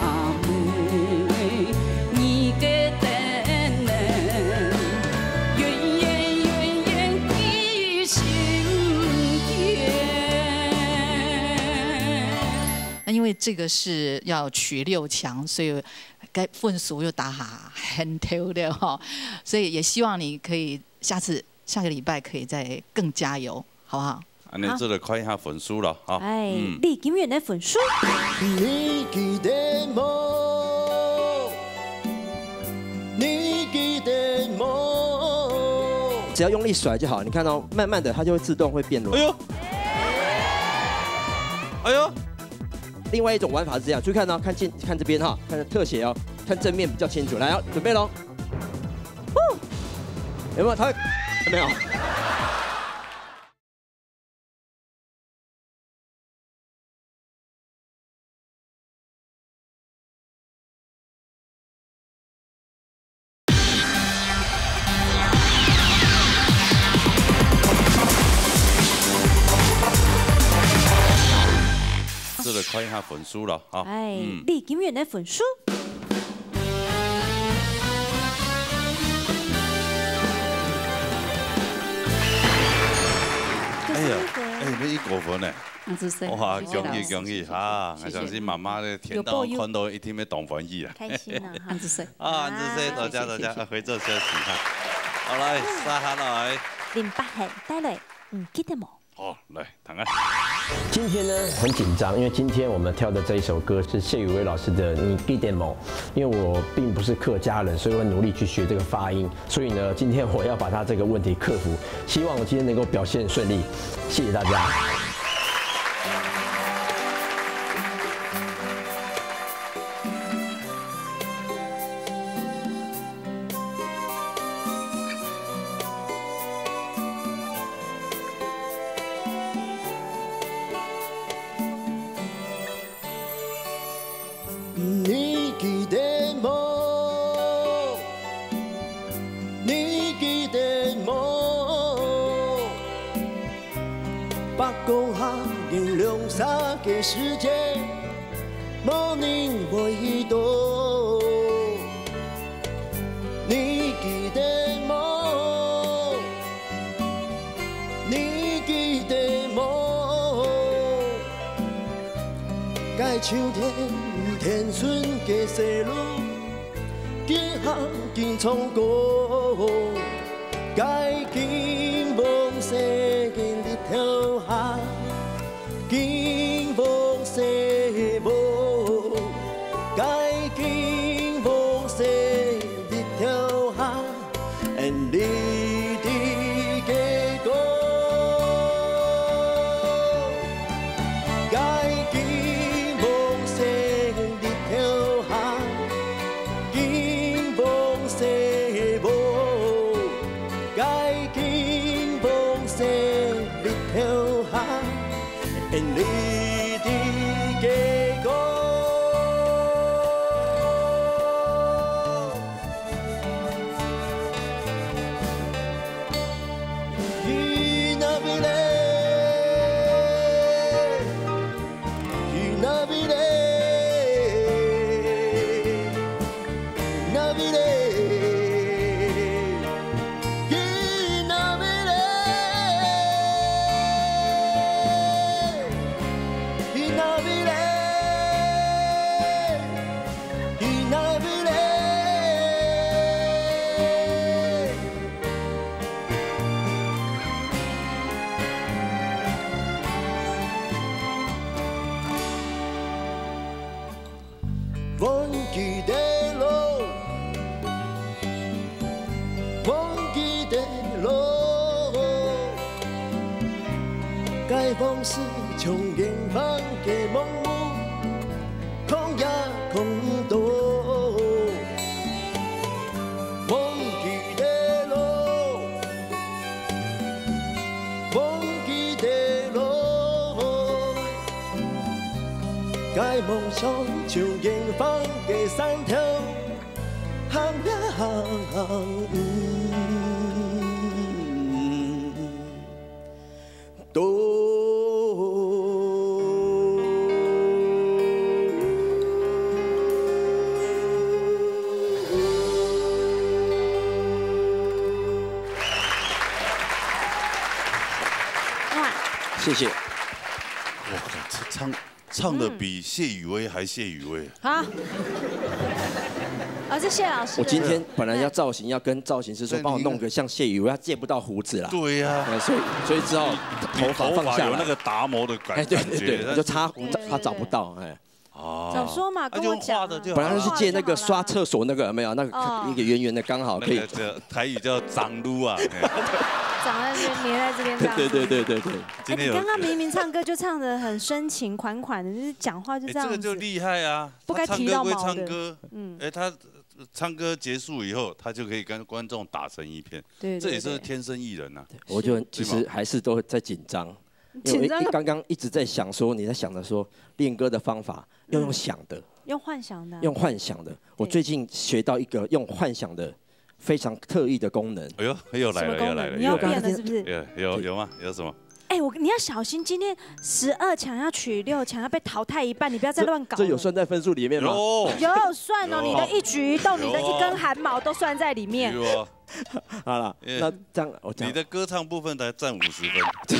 Speaker 15: 那因为这个是要取六强，所以该分数又打很头的哈，所以也希望你可以下次。下个礼拜可以再更加油，好不好？
Speaker 2: 安尼做了看一下分数了，哈。
Speaker 4: 哎，你今日的分数？你记得吗？你记
Speaker 16: 只要用力甩就好。你看到，慢慢的它就会自动会变软。
Speaker 2: 哎呦，哎呦。
Speaker 16: 另外一种玩法是这样，注意看到，看近看这边哈，看特写哦，看正面比较清楚。来，准备喽。有没有？它会有没有？
Speaker 2: 这个看一下分数了啊。
Speaker 4: 哎，你今日的分数？
Speaker 2: 哎呀，哎，你一过分呢？哇，
Speaker 9: 谢谢
Speaker 2: 恭喜恭喜哈！我相信妈妈的天道看到一定会动欢喜啊。
Speaker 4: 开心啊，
Speaker 9: 安子生。
Speaker 2: 啊，安子生，大家大家回座休息哈。好来，撒下来。
Speaker 4: 零八系带来，唔记得冇？
Speaker 2: 好，来，唐安。
Speaker 17: 今天呢很紧张，因为今天我们跳的这一首歌是谢宇威老师的《你记得冇》。因为我并不是客家人，所以我努力去学这个发音。所以呢，今天我要把他这个问题克服，希望我今天能够表现顺利。谢谢大家。
Speaker 18: 你记得冇？你记得冇？北港下嘅兩沙嘅世界，冇人會到。你記得冇？你記得冇？該秋天。天顺嘅細路，見行見衝過，該見夢世嘅日頭下，見夢世夢，該見夢世日頭下，and你的嘅歌，該見夢世。and 你的嘅歌，伊那邊咧，伊那邊咧，那邊咧。忘記的路，忘記的路，該往事從遠方嘅夢霧，空也空多。忘記的路，忘記的路，該夢想從遠方嘅山頭，行呀行，都。
Speaker 16: 谢谢。
Speaker 2: 我靠，这唱唱的比谢宇威还谢宇威。
Speaker 4: 好。哦，是谢老师。
Speaker 16: 我今天本来要造型，要跟造型师说帮我弄个像谢宇威，他借不到胡子啦。
Speaker 2: 对呀，
Speaker 16: 所以所以只好头发放下来，
Speaker 2: 有那个达摩的感觉。
Speaker 16: 哎，对对对，就插胡他找不到，哎。
Speaker 2: 啊，
Speaker 4: 早说嘛，跟我讲啊。
Speaker 16: 本来是借那个刷厕所那个有没有？那个
Speaker 4: 哦
Speaker 16: 一个圆圆的刚好可以。
Speaker 2: 那个台语叫长撸啊。
Speaker 4: 长在这边，粘在这边这样。
Speaker 16: 对对对对对。
Speaker 2: 今天有。
Speaker 4: 你刚刚明明唱歌就唱得很深情款款的，就是讲话就这样子。
Speaker 2: 这个就厉害啊！
Speaker 4: 不该提到毛的。
Speaker 2: 唱歌，
Speaker 4: 嗯，
Speaker 2: 哎，他唱歌结束以后，他就可以跟观众打成一片。
Speaker 4: 对，
Speaker 2: 这也是天生艺人啊。
Speaker 16: 我就其实还是都在紧张。因为刚刚一直在想说，你在想着说练歌的方法要用想的，
Speaker 4: 用幻想的，
Speaker 16: 用幻想的。我最近学到一个用幻想的非常特异的功能。
Speaker 2: 哎呦，又来了，又来了，
Speaker 4: 你要变了是不是？
Speaker 2: 有有有吗？有什么？
Speaker 4: 哎，我你要小心，今天十二强要取六强，要被淘汰一半，你不要再乱搞。
Speaker 16: 这有算在分数里面吗？
Speaker 4: 有算哦，你的一举一动，你的一根汗毛都算在里面。
Speaker 16: 好了，那这样我
Speaker 2: 你的歌唱部分才占五十分。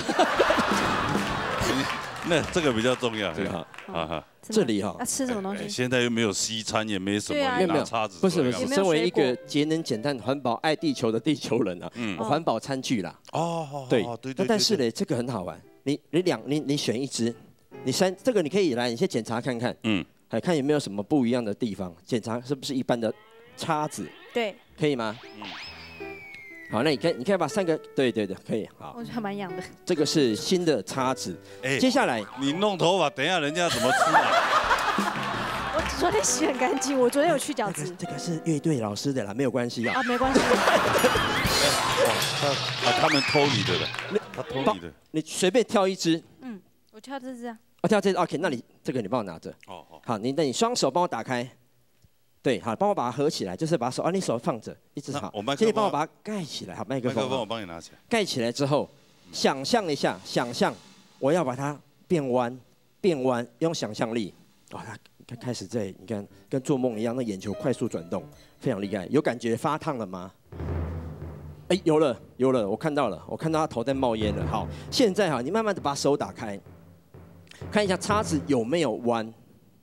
Speaker 2: 那这个比较重要，
Speaker 16: 这个哈，
Speaker 2: 哈哈，
Speaker 16: 这里哈，
Speaker 4: 要吃什么东西？
Speaker 2: 现在又没有西餐，也没什么，
Speaker 16: 没有没有
Speaker 2: 叉子，
Speaker 16: 不是不是，身为一个节能减碳、环保、爱地球的地球人啊，嗯，环保餐具啦，
Speaker 2: 哦，
Speaker 16: 对
Speaker 2: 对对，
Speaker 16: 但是呢，这个很好玩，你你两你你选一支，你三这个你可以来，你先检查看看，嗯，还看有没有什么不一样的地方，检查是不是一般的叉子，
Speaker 4: 对，
Speaker 16: 可以吗？嗯。好，那你可以，你可以把三个，对对对，可以，好。
Speaker 4: 我觉得还蛮痒的。
Speaker 16: 这个是新的叉子，
Speaker 2: 哎，
Speaker 16: 接下来
Speaker 2: 你弄头发，等一下人家怎么吃啊？
Speaker 4: 我昨天洗很干净，我昨天有去角质。
Speaker 16: 这个是乐队老师的啦，没有关系啊。
Speaker 4: 啊，没关系。
Speaker 2: 哇，他他们偷你的了，他偷你的，
Speaker 16: 你随便挑一支。
Speaker 4: 嗯，我挑这支啊。
Speaker 16: 我挑这支 ，OK， 那你这个你帮我拿着。哦好。好，你那你双手帮我打开。对，好，帮我把它合起来，就是把手啊，你手放着，一直好。请你帮我把它盖起来，好，麦克风。
Speaker 2: 麦克风我帮你拿起来。
Speaker 16: 盖起来之后，想象一下，想象我要把它变弯，变弯，用想象力，哇，它开始在，你看跟做梦一样，那眼球快速转动，非常厉害。有感觉发烫了吗？哎，有了，有了，我看到了，我看到他头在冒烟了。好，现在哈，你慢慢的把手打开，看一下叉子有没有弯。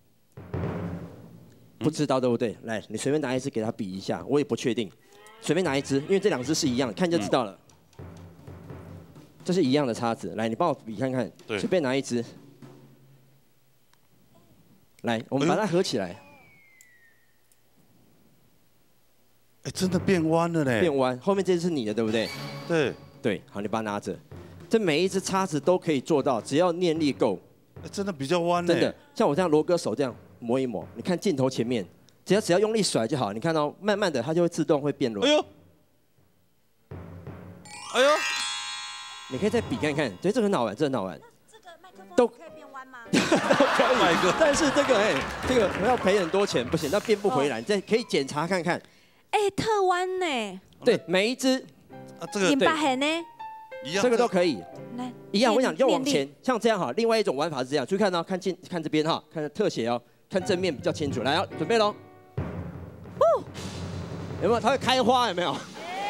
Speaker 16: 不知道对不对？来，你随便拿一支给他比一下，我也不确定，随便拿一支，因为这两支是一样，看就知道了。这是一样的叉子，来，你帮我比看看，随便拿一支。来，我们把它合起来。
Speaker 2: 哎，真的变弯了嘞！
Speaker 16: 变弯，后面这支是你的，对不对？
Speaker 2: 对。
Speaker 16: 对，好，你把它拿着。这每一支叉子都可以做到，只要念力够。
Speaker 2: 真的比较弯嘞。
Speaker 16: 真的，像我这样罗哥手这样。磨一磨，你看镜头前面，只要只要用力甩就好。你看到慢慢的，它就会自动会变软。哎呦，
Speaker 2: 哎呦，
Speaker 16: 你可以再比看看，对，这个很好玩，这很好玩。
Speaker 4: 这个麦克风
Speaker 16: 都
Speaker 4: 可以变弯吗？
Speaker 16: 都可以，但是这个哎，这个我要赔很多钱，不行，那变不回来。你再可以检查看看。
Speaker 4: 哎，特弯呢？
Speaker 16: 对，每一只
Speaker 2: 啊，这个
Speaker 4: 银巴黑呢？
Speaker 2: 一样，
Speaker 16: 这个都可以。
Speaker 4: 来，
Speaker 16: 一样，我想要往前，像这样哈。另外一种玩法是这样，注意看哦，看镜，看这边哈，看特写哦。看正面比较清楚，来，准备喽！有没有？它会开花，有没有？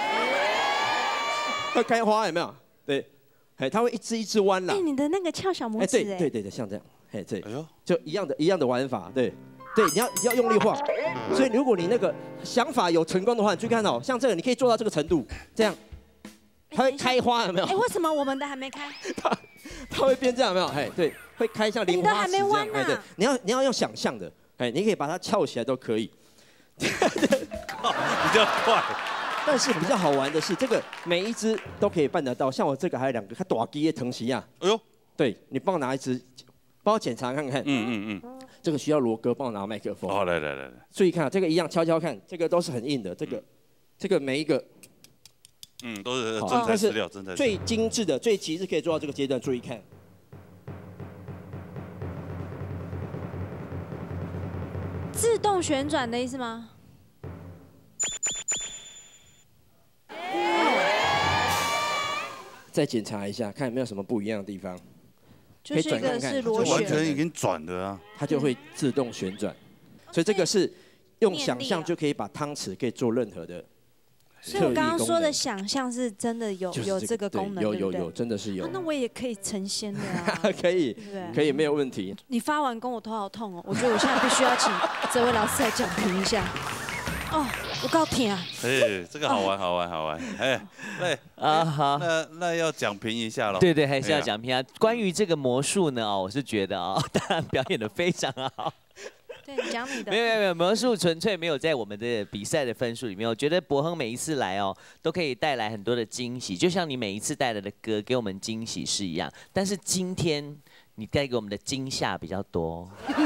Speaker 16: 会开花，有没有？对，哎，它会一只一只弯啦。
Speaker 4: 哎，你的那个翘小拇指，
Speaker 16: 哎，对对对对，像这样，哎，这，哎呦，就一样的一样的玩法，对，对，你要你要用力晃。所以如果你那个想法有成功的话，你注意看哦，像这个你可以做到这个程度，这样，它会开花，有没有？
Speaker 4: 哎，为什么我们的还没开？
Speaker 16: 它它会变这样，有没有？哎，对。会开像莲花池这样，哎，对，你要你要用想象的，哎，你可以把它翘起来都可以，
Speaker 2: 比较快。
Speaker 16: 但是比较好玩的是，这个每一只都可以办得到，像我这个还有两个，它大机的藤席啊。哎呦，对你帮我拿一只，帮我检查看看。嗯嗯嗯。这个需要罗哥帮我拿麦克风。
Speaker 2: 好，来来来来。
Speaker 16: 注意看，这个一样敲敲看，这个都是很硬的，这个这个每一个。
Speaker 2: 嗯，都是真材实料，真材实料。
Speaker 16: 最精致的、最极致可以做到这个阶段，注意看。
Speaker 4: 自动旋转的意思吗？
Speaker 16: 再检查一下，看有没有什么不一样的地方。
Speaker 4: 就是一个是螺旋，
Speaker 2: 完全已经转了啊，
Speaker 16: 它就会自动旋转。所以这个是用想象就可以把汤匙可以做任何的。
Speaker 4: 所以我刚刚说的想象是真的有有这个功能，
Speaker 16: 有有有，真的是有。
Speaker 4: 那我也可以成仙的啊，
Speaker 16: 可以，可以没有问题。
Speaker 4: 你发完功我头好痛哦，我觉得我现在必须要请这位老师来讲评一下。哦，我告天啊！
Speaker 2: 哎，这个好玩，好玩，好玩。哎，对啊，好，那那要讲评一下了。
Speaker 1: 对对，还是要讲评啊。关于这个魔术呢，哦，我是觉得啊，当然表演的非常好。
Speaker 4: 对，讲你的。
Speaker 1: 没有没有没有，魔术纯粹没有在我们的比赛的分数里面。我觉得博亨每一次来哦，都可以带来很多的惊喜，就像你每一次带来的歌给我们惊喜是一样。但是今天你带给我们的惊吓比较多，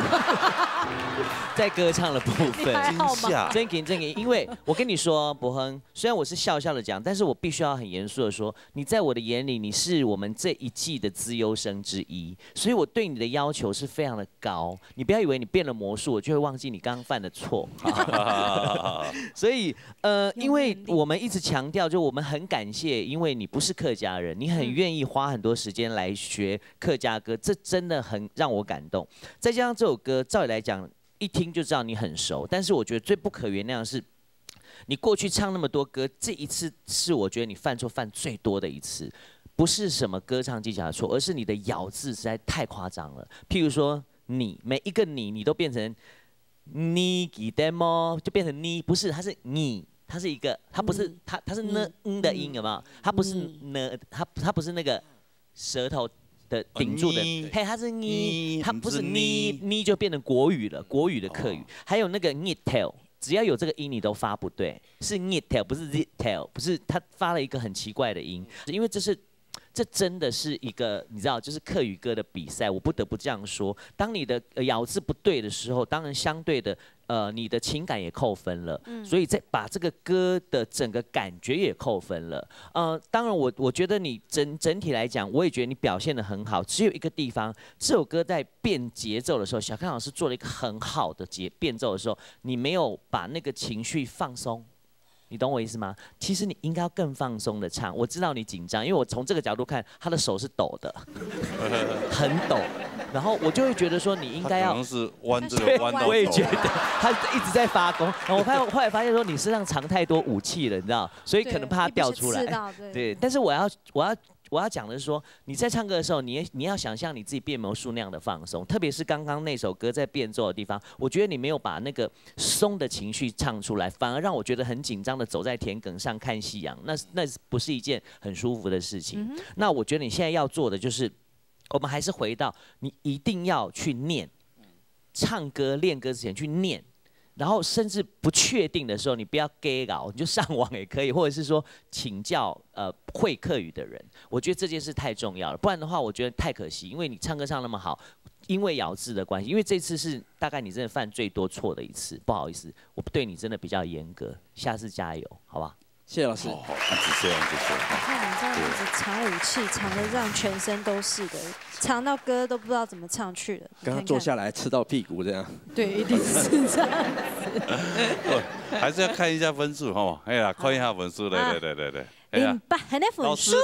Speaker 1: 在歌唱的部分，
Speaker 4: 惊吓，
Speaker 1: 真给真给。因为我跟你说，博亨，虽然我是笑笑的讲，但是我必须要很严肃的说，你在我的眼里，你是我们这一季的资优生之一，所以我对你的要求是非常的高。你不要以为你变了魔术，我就会忘记你刚刚犯的错。所以呃，因为我们一直强调，就我们很感谢，因为你不是客家人，你很愿意花很多时间来学客家歌，这真的很让我感动。再加上这首歌，照理来讲，一听就知道你很熟，但是我觉得最不可原谅的是，你过去唱那么多歌，这一次是我觉得你犯错犯最多的一次，不是什么歌唱技巧的错，而是你的咬字实在太夸张了。譬如说你，每一个你，你都变成你记得吗？就变成你，不是，它是你。它是一个，它不是它，它是呢嗯的音，有没有？它不是呢，它它不是那个舌头的顶住的，嘿，它是你，它不是你，你就变成国语了，国语的客语。还有那个 n i tail， 只要有这个音你都发不对，是 n i tail， 不是 z tail， 不是，它发了一个很奇怪的音，因为这是。这真的是一个，你知道，就是客语歌的比赛，我不得不这样说。当你的咬字不对的时候，当然相对的，呃，你的情感也扣分了。嗯，所以再把这个歌的整个感觉也扣分了。呃，当然我我觉得你整整体来讲，我也觉得你表现得很好。只有一个地方，这首歌在变节奏的时候，小康老师做了一个很好的节变奏的时候，你没有把那个情绪放松。你懂我意思吗？其实你应该要更放松的唱。我知道你紧张，因为我从这个角度看，他的手是抖的，很抖。然后我就会觉得说，你应该要，
Speaker 2: 可能是弯这个弯到抖。
Speaker 1: 我也觉得他一直在发功。然后我发现后来发现说，你身上藏太多武器了，你知道，所以可能怕它掉出来。对，但是我要我要。我要讲的是说，你在唱歌的时候，你你要想象你自己变魔术那样的放松，特别是刚刚那首歌在变奏的地方，我觉得你没有把那个松的情绪唱出来，反而让我觉得很紧张的走在田埂上看夕阳，那那不是一件很舒服的事情。嗯、那我觉得你现在要做的就是，我们还是回到你一定要去念，唱歌练歌之前去念。然后甚至不确定的时候，你不要 gay 搞，你就上网也可以，或者是说请教呃会客语的人。我觉得这件事太重要了，不然的话，我觉得太可惜，因为你唱歌唱那么好，因为咬字的关系，因为这次是大概你真的犯最多错的一次，不好意思，我对你真的比较严格，下次加油，好吧？
Speaker 16: 谢谢老师。
Speaker 2: 好，好，一直这样，谢谢。
Speaker 4: 你看你这样子藏武器，藏的这样全身都是的，藏到歌都不知道怎么唱去了。
Speaker 16: 刚刚坐下来吃到屁股这样。
Speaker 4: 对，一定是这样子。
Speaker 2: 还是要看一下分数哈，哎呀，看一下分数，来来来来来。
Speaker 4: 零八，很的分数。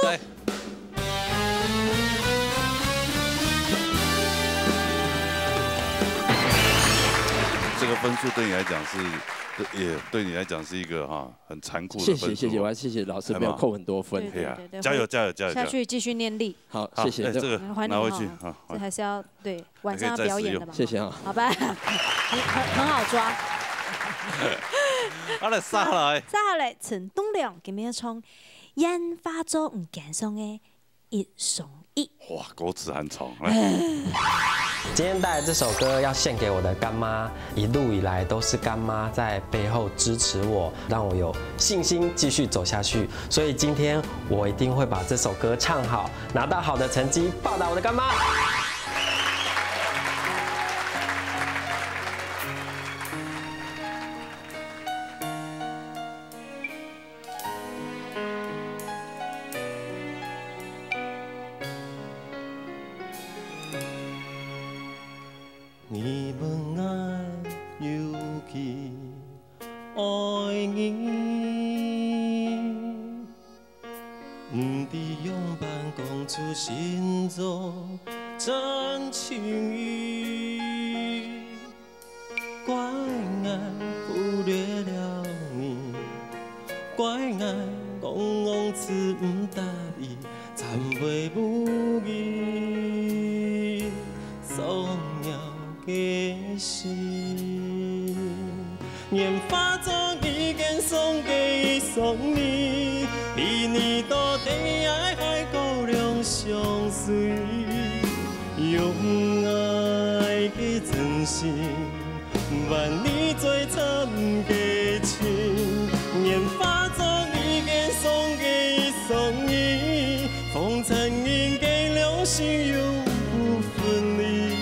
Speaker 2: 这个分数对你来讲是。也对你来讲是一个哈很残酷的分数。
Speaker 16: 谢谢谢谢，我还谢谢老师没有扣很多分。
Speaker 2: 对呀，加油加油加油！
Speaker 4: 下去继续念力。
Speaker 16: 好，谢谢。
Speaker 2: 这个拿回去
Speaker 4: 哈，这还是要对晚上要表演的嘛。
Speaker 16: 谢谢啊。
Speaker 4: 好吧，很很好抓。
Speaker 2: 好嘞，杀来。
Speaker 4: 杀来，陈东亮今日唱烟花中唔敢送的一送一。
Speaker 2: 哇，歌词很长。
Speaker 19: 今天带来这首歌要献给我的干妈，一路以来都是干妈在背后支持我，让我有信心继续走下去。所以今天我一定会把这首歌唱好，拿到好的成绩，报答我的干妈。
Speaker 18: 你们爱尤其爱你，不知用办讲出心中真情意。怪爱忽略了你，怪爱讲讲字不答意，参袂如意，送了。的心，年华中已经送给送你，比你到地爱海高粱相随，用爱的真心， 万里最惨的情，年化作一件送给送你，风尘应给两心永不分离，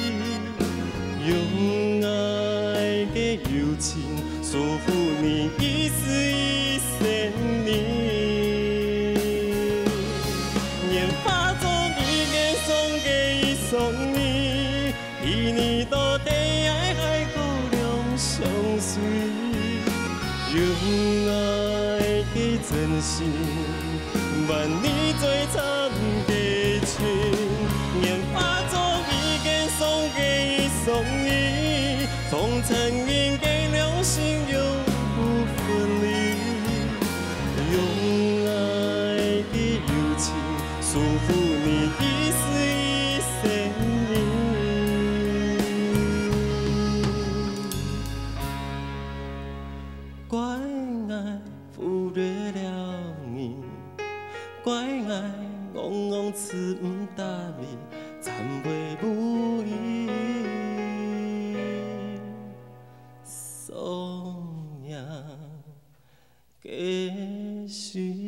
Speaker 18: 用爱的友情束缚你一世一生你。年化作一件送给送你，一年到底爱海姑娘相随，用爱的真心，万里最惨的情，年化作一件送给送你，风尘应给两心永不分离，用爱的友情束缚你一世一生你。怪爱忽略了你，怪爱戆戆刺唔答你，惨袂如意，送呀继续。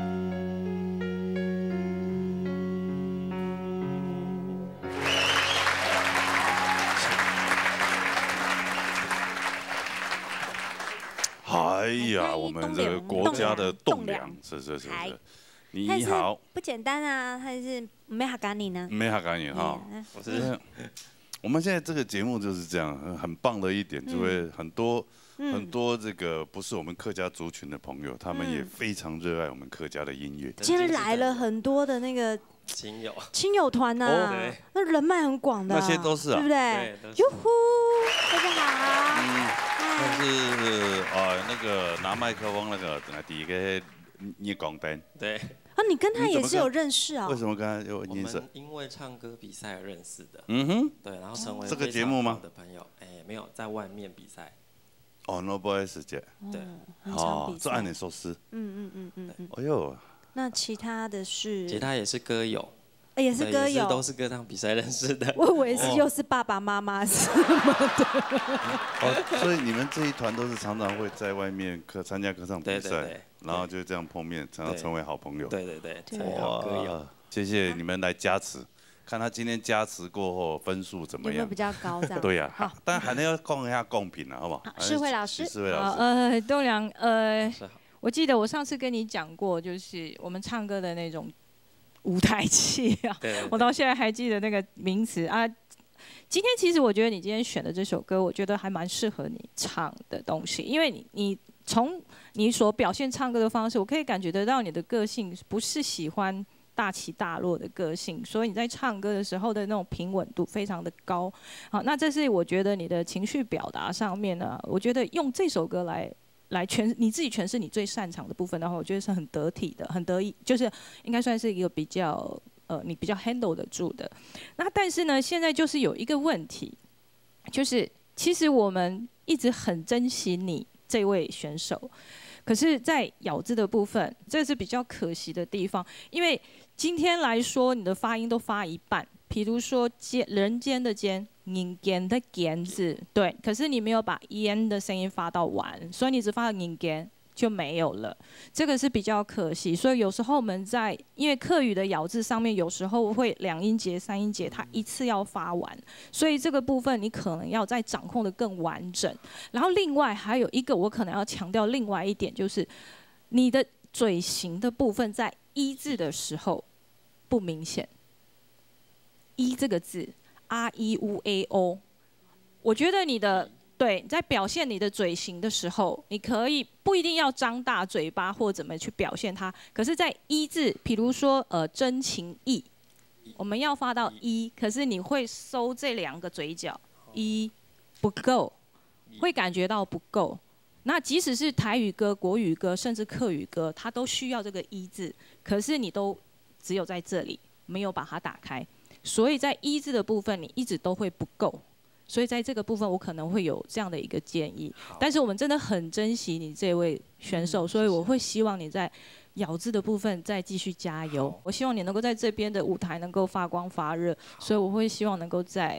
Speaker 2: 哎呀，我们这个国家的栋梁，是是是是，你好，
Speaker 4: 不简单啊，他是没哈赶你呢，
Speaker 2: 没哈赶你哈，我是。我们现在这个节目就是这样，很棒的一点，就会很多很多这个不是我们客家族群的朋友，他们也非常热爱我们客家的音乐。
Speaker 4: 今天来了很多的那个
Speaker 19: 亲友
Speaker 4: 亲友团呐，那人脉很广的，
Speaker 2: 那些都是啊，
Speaker 4: 对不对？哟呼，大家好。
Speaker 2: 但是呃，那个拿麦克风那个第一个你讲灯，
Speaker 19: 对。
Speaker 4: 啊，你跟他也是有认识啊？
Speaker 2: 为什么跟他有认识？
Speaker 19: 我们因为唱歌比赛而认识的。
Speaker 2: 嗯哼。
Speaker 19: 对，然后成为
Speaker 2: 这个节目吗？
Speaker 19: 的朋友，哎，没有在外面比赛。
Speaker 2: 哦，那不好意思，姐。
Speaker 19: 对。
Speaker 2: 哦，这按你说是。
Speaker 4: 嗯嗯嗯嗯嗯。
Speaker 2: 哎呦。
Speaker 4: 那其他的是？
Speaker 19: 其他也是歌友。
Speaker 4: 也是歌友，
Speaker 19: 都是歌唱比赛认识的。
Speaker 4: 我以为是又是爸爸妈妈什么的。
Speaker 2: 哦，所以你们这一团都是常常会在外面歌参加歌唱比赛，然后就这样碰面，常常成为好朋友。
Speaker 19: 对对对，成为好歌友。
Speaker 2: 谢谢你们来加持，看他今天加持过后分数怎么样？
Speaker 4: 有没有比较高？这样。
Speaker 2: 对呀，好，但还能要讲一下公平啊，好不好？
Speaker 4: 世慧老师，
Speaker 2: 世慧老师。
Speaker 11: 呃，栋梁，呃，我记得我上次跟你讲过，就是我们唱歌的那种。舞台气啊，我到现在还记得那个名词啊。今天其实我觉得你今天选的这首歌，我觉得还蛮适合你唱的东西，因为你你从你所表现唱歌的方式，我可以感觉得到你的个性不是喜欢大起大落的个性，所以你在唱歌的时候的那种平稳度非常的高。好，那这是我觉得你的情绪表达上面呢，我觉得用这首歌来。来诠你自己诠释你最擅长的部分，然后我觉得是很得体的，很得意，就是应该算是一个比较呃你比较 handle 得住的。那但是呢，现在就是有一个问题，就是其实我们一直很珍惜你这位选手，可是，在咬字的部分，这是比较可惜的地方，因为今天来说你的发音都发一半，比如说间人间的间。人间的间字，对，可是你没有把烟的声音发到完，所以你只发人间就没有了，这个是比较可惜。所以有时候我们在因为客语的咬字上面，有时候会两音节、三音节，它一次要发完，所以这个部分你可能要再掌控得更完整。然后另外还有一个，我可能要强调另外一点，就是你的嘴型的部分在一字的时候不明显，一这个字。R E U A O， 我觉得你的对在表现你的嘴型的时候，你可以不一定要张大嘴巴或怎么去表现它，可是，在一字，比如说呃真情意，我们要发到一，可是你会收这两个嘴角，一不够，会感觉到不够。那即使是台语歌、国语歌，甚至客语歌，它都需要这个一字，可是你都只有在这里没有把它打开。所以在一字的部分，你一直都会不够，所以在这个部分，我可能会有这样的一个建议。但是我们真的很珍惜你这位选手，所以我会希望你在咬字的部分再继续加油。我希望你能够在这边的舞台能够发光发热，所以我会希望能够再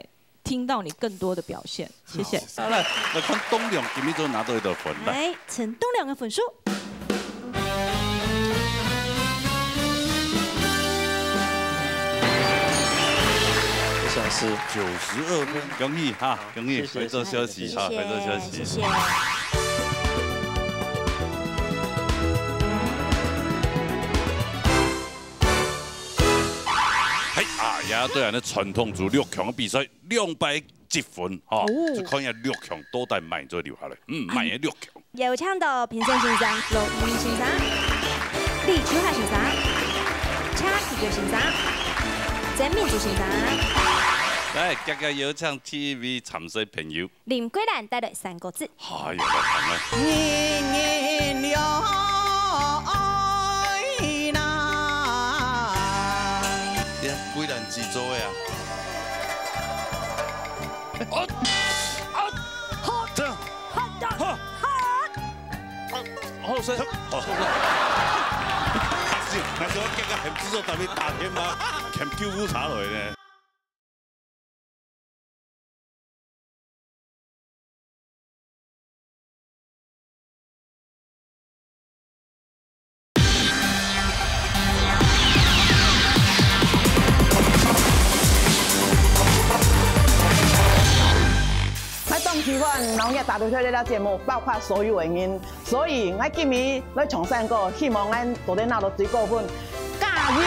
Speaker 11: 听到你更多的表现。谢谢。
Speaker 2: 好了，来看东亮今日就拿到一道分来。
Speaker 4: 来，陈东亮的分数。
Speaker 2: 小时九十二分，恭喜哈，恭喜，快做休息哈，快做休息。
Speaker 4: 谢谢。
Speaker 2: 嘿啊，也对啊，那传统组六强比赛两百积分哈，就看下六强多带慢做留下来，嗯，慢的六强。
Speaker 4: 有请到评审先生罗明先生、李秋海先生、恰奇哥先生、曾敏珠先生。
Speaker 2: 来，家家有请 T V 参赛朋友
Speaker 4: 林桂兰带来三个字。
Speaker 2: 哎呀，来看啊！
Speaker 8: 年年了爱呐，
Speaker 2: 呀，桂兰制作的啊。哦，哦，好，这样，好，好，好，好声，好声。还是我家家嫌制作特别大天吗？嫌救护车来呢？
Speaker 20: 希望农业大都市这个节目包括所有原因，所以我今日来重申过，希望咱昨天拿到最高分，加油！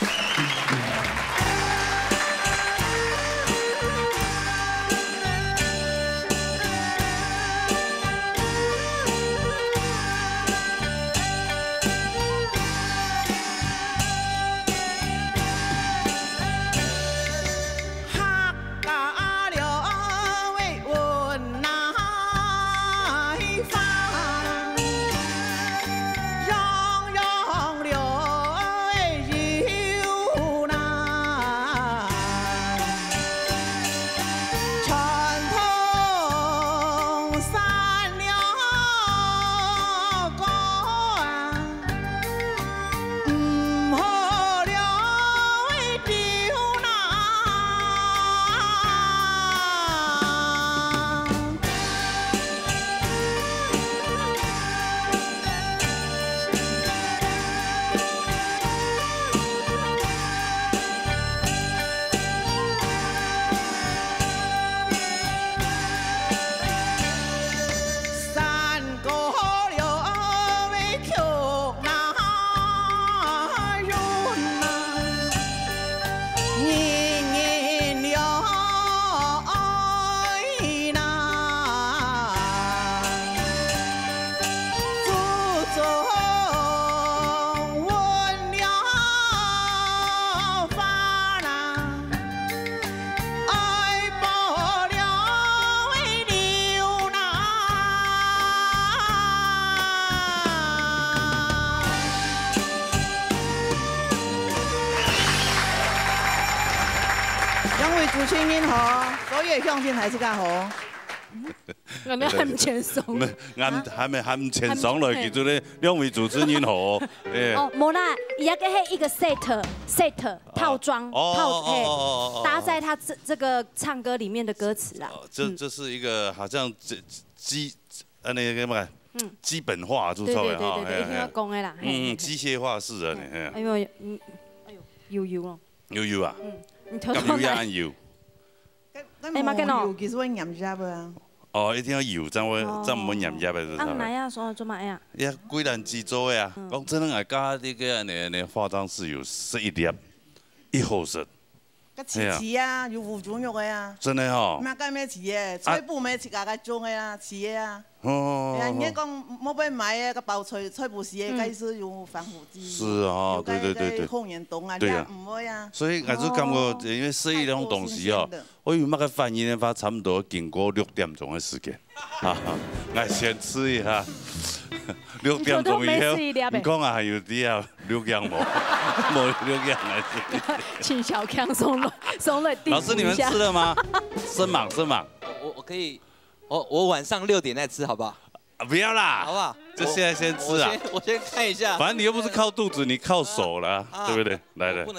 Speaker 20: 主持人好，所有乡亲还是较好。
Speaker 4: 我们喊前送，
Speaker 2: 喊喊咪喊前送来，叫做咧两位主持人好。
Speaker 4: 哦，无啦，伊要个迄一个 set set 套装套嘿，搭在他这这个唱歌里面的歌词啦。
Speaker 2: 这这是一个好像这基啊那个什么，基本化就错了哈。
Speaker 4: 对对对对，一定要讲的啦。
Speaker 2: 嗯，机械化式的呢。
Speaker 4: 哎呦，嗯，哎呦，悠悠哦。
Speaker 2: 悠悠啊。
Speaker 4: 嗯，你偷
Speaker 2: 偷来。悠。
Speaker 20: 哎，马根哦，其實我鹽汁啊。
Speaker 2: 哦，一定要油，才會才唔會鹽汁嘅。
Speaker 4: 啊，哪呀？所以做乜呀？
Speaker 2: 呀，桂蘭製作嘅啊，講真係加啲嘅呢呢化妝是有十一粒，一毫升。
Speaker 20: 個刺刺啊，有腐竹肉嘅啊。
Speaker 2: 真的吼。
Speaker 20: 乜解咩刺嘅？吹布咩刺架架種嘅啊，刺嘅啊。
Speaker 2: 哦。
Speaker 20: 人家講冇俾買嘅個包吹吹布絲嘅，該是有防腐劑。
Speaker 2: 是啊，對對對對。
Speaker 20: 控煙洞啊，
Speaker 2: 對啊。
Speaker 20: 唔會啊。
Speaker 2: 所以我就感覺，因為設計那種東西哦，我有乜個反應呢？發差唔多經過六點鐘嘅時間，啊，我先吃一下。六點鐘以後，唔講啊，還有啲啊，六樣冇，冇六樣來吃。
Speaker 4: 請小強松了，松了。
Speaker 2: 老師，你們吃了嗎？生猛，生猛。
Speaker 21: 我我可以，我我晚上六點再吃，好不好？
Speaker 2: 不要啦，
Speaker 21: 好不好？
Speaker 2: 就現在先吃啊。
Speaker 21: 我先看一下。
Speaker 2: 反正你又不是靠肚子，你靠手了，對不對？來來。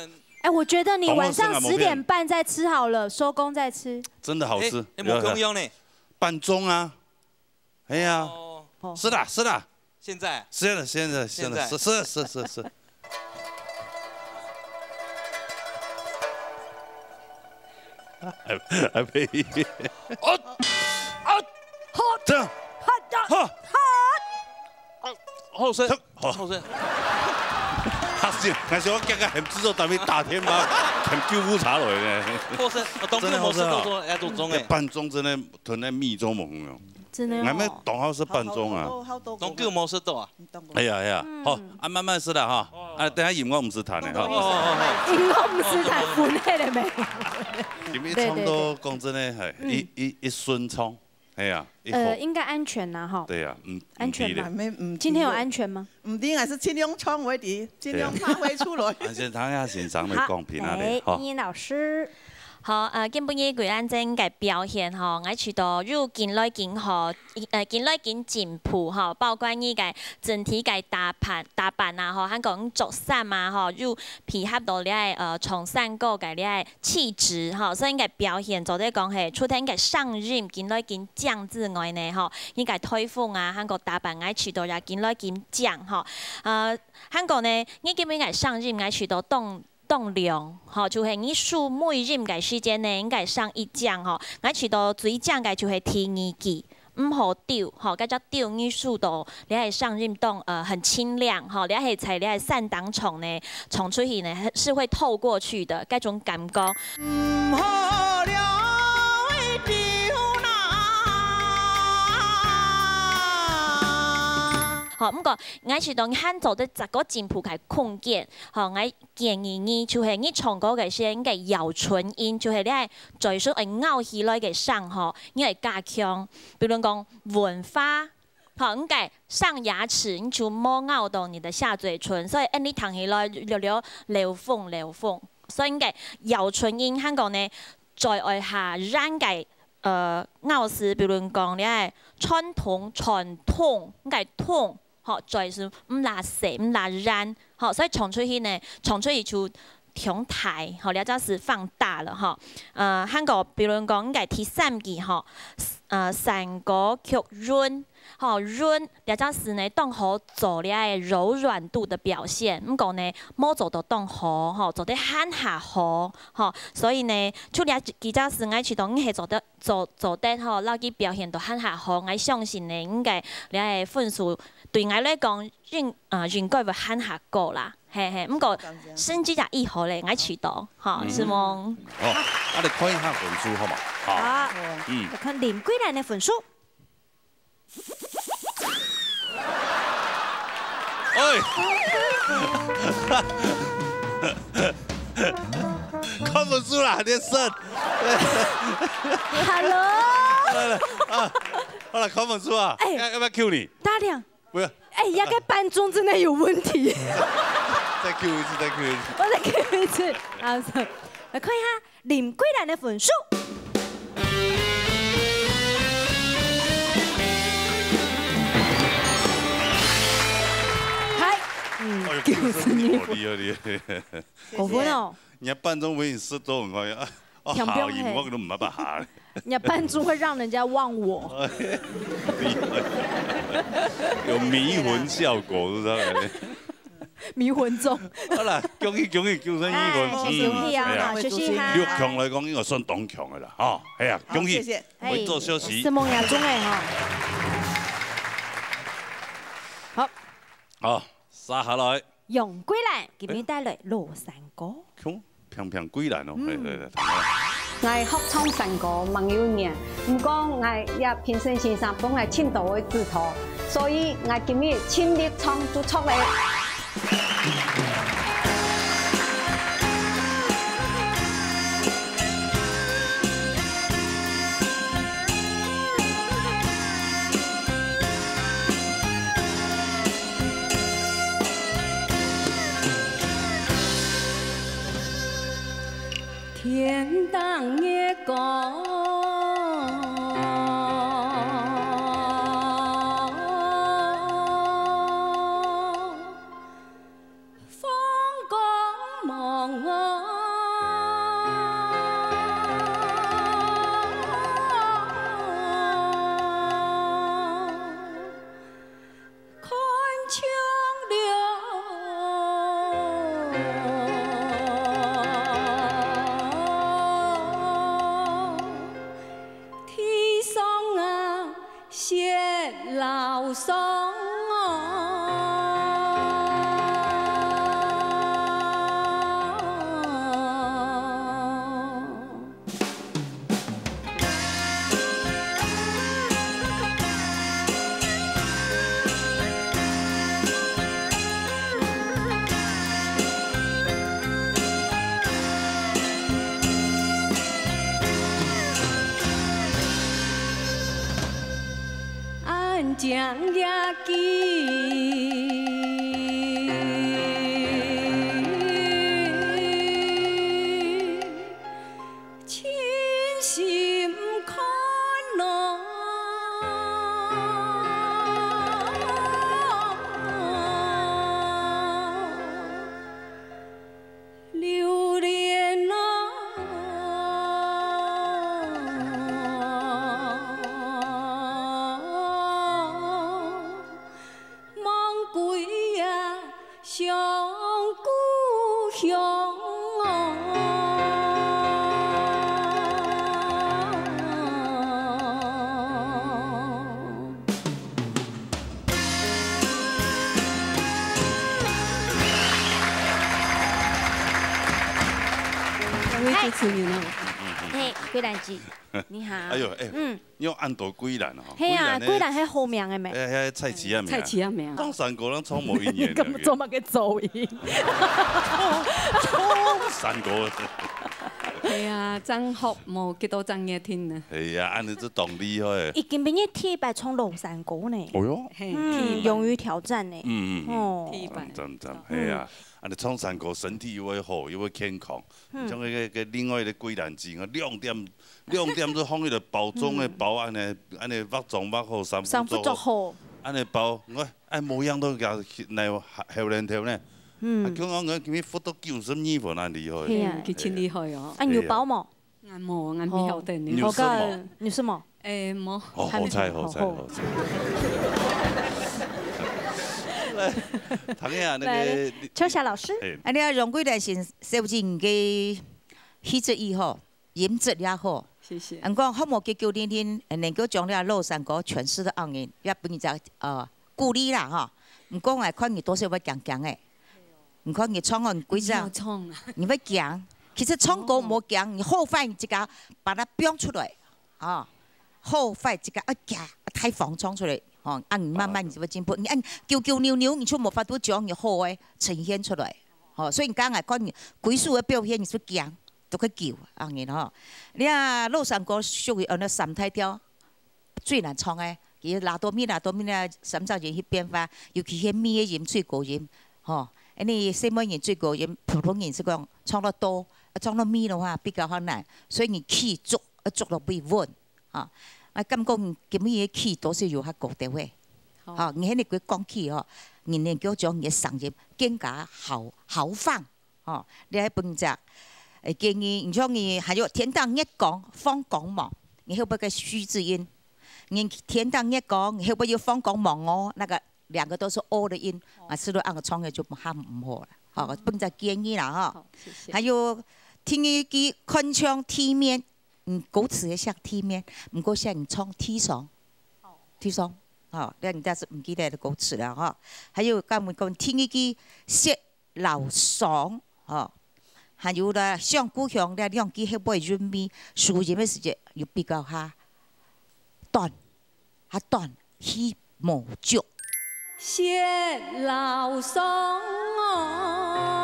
Speaker 4: 哎，我觉得你晚上十点半再吃好了，收工再吃。
Speaker 2: 真的好吃。
Speaker 21: 哎，没空用呢。
Speaker 2: 半钟啊。哎呀，是的，是的。
Speaker 21: 现在。
Speaker 2: 现在，现在，现在，是是是是是。还还配。哦哦，好，这样，好，好，
Speaker 21: 后生，后生。
Speaker 2: 他是，但是我刚刚很制作单位打天吧，很救护车来呢。
Speaker 21: 后生，当兵模式都做要做钟诶。
Speaker 2: 半钟真的吞在密中猛哦。
Speaker 4: 真的。
Speaker 2: 俺们懂好是半钟啊。
Speaker 21: 当兵模式多啊。
Speaker 2: 哎呀哎呀，好，啊慢慢吃啦哈，啊等下音乐唔是弹的哈。
Speaker 4: 音乐唔是弹，分开了没？
Speaker 2: 因为差不多讲真的系一一一顺冲，哎呀。
Speaker 4: 呃，应该安全呐哈。
Speaker 2: 对呀，嗯，
Speaker 4: 安全吧？今天有安全吗？
Speaker 20: 唔定还是尽量冲为敌，尽量发挥出来。
Speaker 2: 先睇下欣赏你公平啊
Speaker 4: 你。好，殷老师。
Speaker 5: 好，誒，今半夜佢咱正嘅表現吼，我除到入見來見吼，誒見來見進步吼，包括呢個整體嘅打扮打扮啊，吼，香港着衫啊，吼，入配合到你係誒從三個嘅你係氣質吼，所以嘅表現做啲講係出聽嘅上任見來見將之外呢，吼，呢個推風啊，香港打扮我除到也見來見將吼，誒香港呢，呢基本嘅上任我除到動。動量，吼，就係你數每任嘅時間呢，應該上一獎，吼，我除到最獎嘅就係第二季，唔好丟，吼，嗰隻丟你數到你係上任動，呃，很清亮，吼，你係踩你係散彈蟲呢，蟲出去呢是會透過去的，嗰種感覺。唔好了會丟好，咁個我除到慳做啲十個進步嘅空間，吼，我建議你就係你唱歌嘅時候，應該咬唇音，就係你係最少係咬起來嘅聲，吼，你係加強，比如講文化，好，應該上牙齒，你就冇咬到你的下嘴唇，所以你彈起來略略流風流風，所以應該咬唇音，香港呢在愛下讓嘅。呃，咬詞，比如講你係傳統傳統，應該統，好，再是唔拉舌唔拉軟，好，所以唱出去呢，唱出去就挺台，好，了就是放大了哈。呃，香港比如講應該第三季哈，呃，三個曲潤。好潤，了就是呢，當好做咧柔軟度的表現，咁講呢，冇做到當好，吼，做得很下好，吼，所以呢，出了幾隻是我去到係做得做做得吼，撈啲表現到很下好，我相信呢，應該你係分數對我嚟講，應啊應該會很下高啦，係係，咁個甚至就以後咧，我去到，嚇，是望。
Speaker 2: 好，我哋看一下分數好嘛？
Speaker 4: 好，嗯，看林桂蘭的分數。
Speaker 2: 哎，看分数啦，連勝。
Speaker 4: Hello。
Speaker 2: 來來啊，好了，看分數啊。哎，要不要 Q 你？
Speaker 4: 大亮。
Speaker 2: 不要。
Speaker 4: 哎，那個班中真的有問題。
Speaker 2: 再 Q 一次，再 Q 一次。
Speaker 4: 我再 Q 一次。好，來看一下林桂蘭的分數。
Speaker 2: 嗯，就是你好厲害你。
Speaker 4: 過分哦！
Speaker 2: 人家半鐘俾你失咗唔開啊！我考驗我都唔係辦下。
Speaker 4: 人家半鐘會讓人家忘我。
Speaker 2: 有迷魂效果，知道咪？
Speaker 4: 迷魂鐘。
Speaker 2: 好啦，恭喜恭喜，叫聲英文。
Speaker 4: 謝謝你啊，謝謝哈。
Speaker 2: 六強嚟講應該算當強嘅啦，哦，係啊，恭喜。
Speaker 4: 謝謝。
Speaker 2: 我做休息。
Speaker 4: 是夢亞中嘅哈。好。
Speaker 2: 好。殺下來，
Speaker 4: 容桂蘭給你帶來羅山歌。
Speaker 2: 咁平平桂蘭哦，係係係。
Speaker 7: 我學唱山歌蠻有名，唔過我也評審先生幫我簽到嘅指頭，所以我今日親力唱就出嚟。
Speaker 10: 天當夜光，風光茫茫。
Speaker 8: 将也记。
Speaker 4: 嘿，桂兰姐，你好。
Speaker 2: 哎呦，哎，嗯，用按朵桂兰哈。
Speaker 4: 嘿啊，桂兰迄好名的咩？
Speaker 2: 哎，迄菜市啊名。
Speaker 3: 菜市啊名。
Speaker 2: 张三哥，咱创无姻缘。
Speaker 11: 咁做乜嘅噪音？
Speaker 2: 三哥。
Speaker 3: 係啊，真學冇幾多真嘢聽啊。
Speaker 2: 係啊，安尼做動力開。
Speaker 4: 已經變咗 T 百衝龍山歌呢。
Speaker 2: 哦喲。
Speaker 4: 嗯，勇於挑戰呢。
Speaker 2: 嗯嗯。
Speaker 4: 哦。
Speaker 2: 真真係啊。 啊！你創山歌身體又會好，又會健康。像嗰個個另外個桂蘭子，我兩點兩點都放迄個包裝的包，安尼安尼包裝包好，三副做好。安尼包，我按模樣都夾嚟後輪頭呢。嗯。啊，叫我我叫你複到九十二分，安厲害。
Speaker 3: 係啊，佢真厲害哦。
Speaker 4: 啊，有包冇？
Speaker 3: 俺冇，俺唔曉得你。
Speaker 2: 有什麼？
Speaker 4: 有什麼？
Speaker 3: 誒冇。
Speaker 2: 哦，好彩好彩好彩。 唐呀，那个
Speaker 4: 秋霞老师，
Speaker 6: 啊，你啊，容桂兰先收进嘅气质也好，音质也好。
Speaker 3: 谢谢。
Speaker 6: 俺讲好冇嘅九天天，能够将你乐山歌诠释得昂人，也俾你只呃鼓励啦哈。唔讲啊，看你多少会讲讲诶，唔看你唱啊，规则，你会讲。其实唱歌冇讲，你好快自家把它标出来啊，好快自家一讲太放唱出来。 哦，按你慢慢你就会进步。你按九九扭扭，你就冇法度将你好诶呈现出来。哦，所以你刚才看你鬼数的表现，你是讲都去叫安尼吼。你啊，乐山歌属于按那三态调最难唱诶，伊拉多咪拉多咪啊，三兆人去变化，尤其迄咪诶音最高音，吼。安尼什么人最高音？普通人是讲唱得多，唱到咪的话比较好难，所以你气足，足落不稳啊。 我感覺咁嘢氣都是有較高的位，嚇，你喺你佢講氣哦，人哋叫將你聲音更加豪豪放，哦，你喺本隻誒建議，你像你還有天當一講放光芒，你會不會個虛字音？你天當一講，你會不會要放光芒哦？那個兩個都是 O 的音，啊，是都按個唱嘅就唔喊唔好啦，嚇，本隻建議啦，嚇，還有聽一句鏗鏘體面。 嗯，歌詞嘅像 T 面，唔過像你唱 T 上 ，T 上，哦，你人家是唔記得嘅歌詞啦，嗬。還有咁講聽一句説老爽，哦，還有啦，像故鄉咧兩句係不會潤咪，輸音嘅時節要比較下短，下短，起無足。
Speaker 8: 説老爽哦。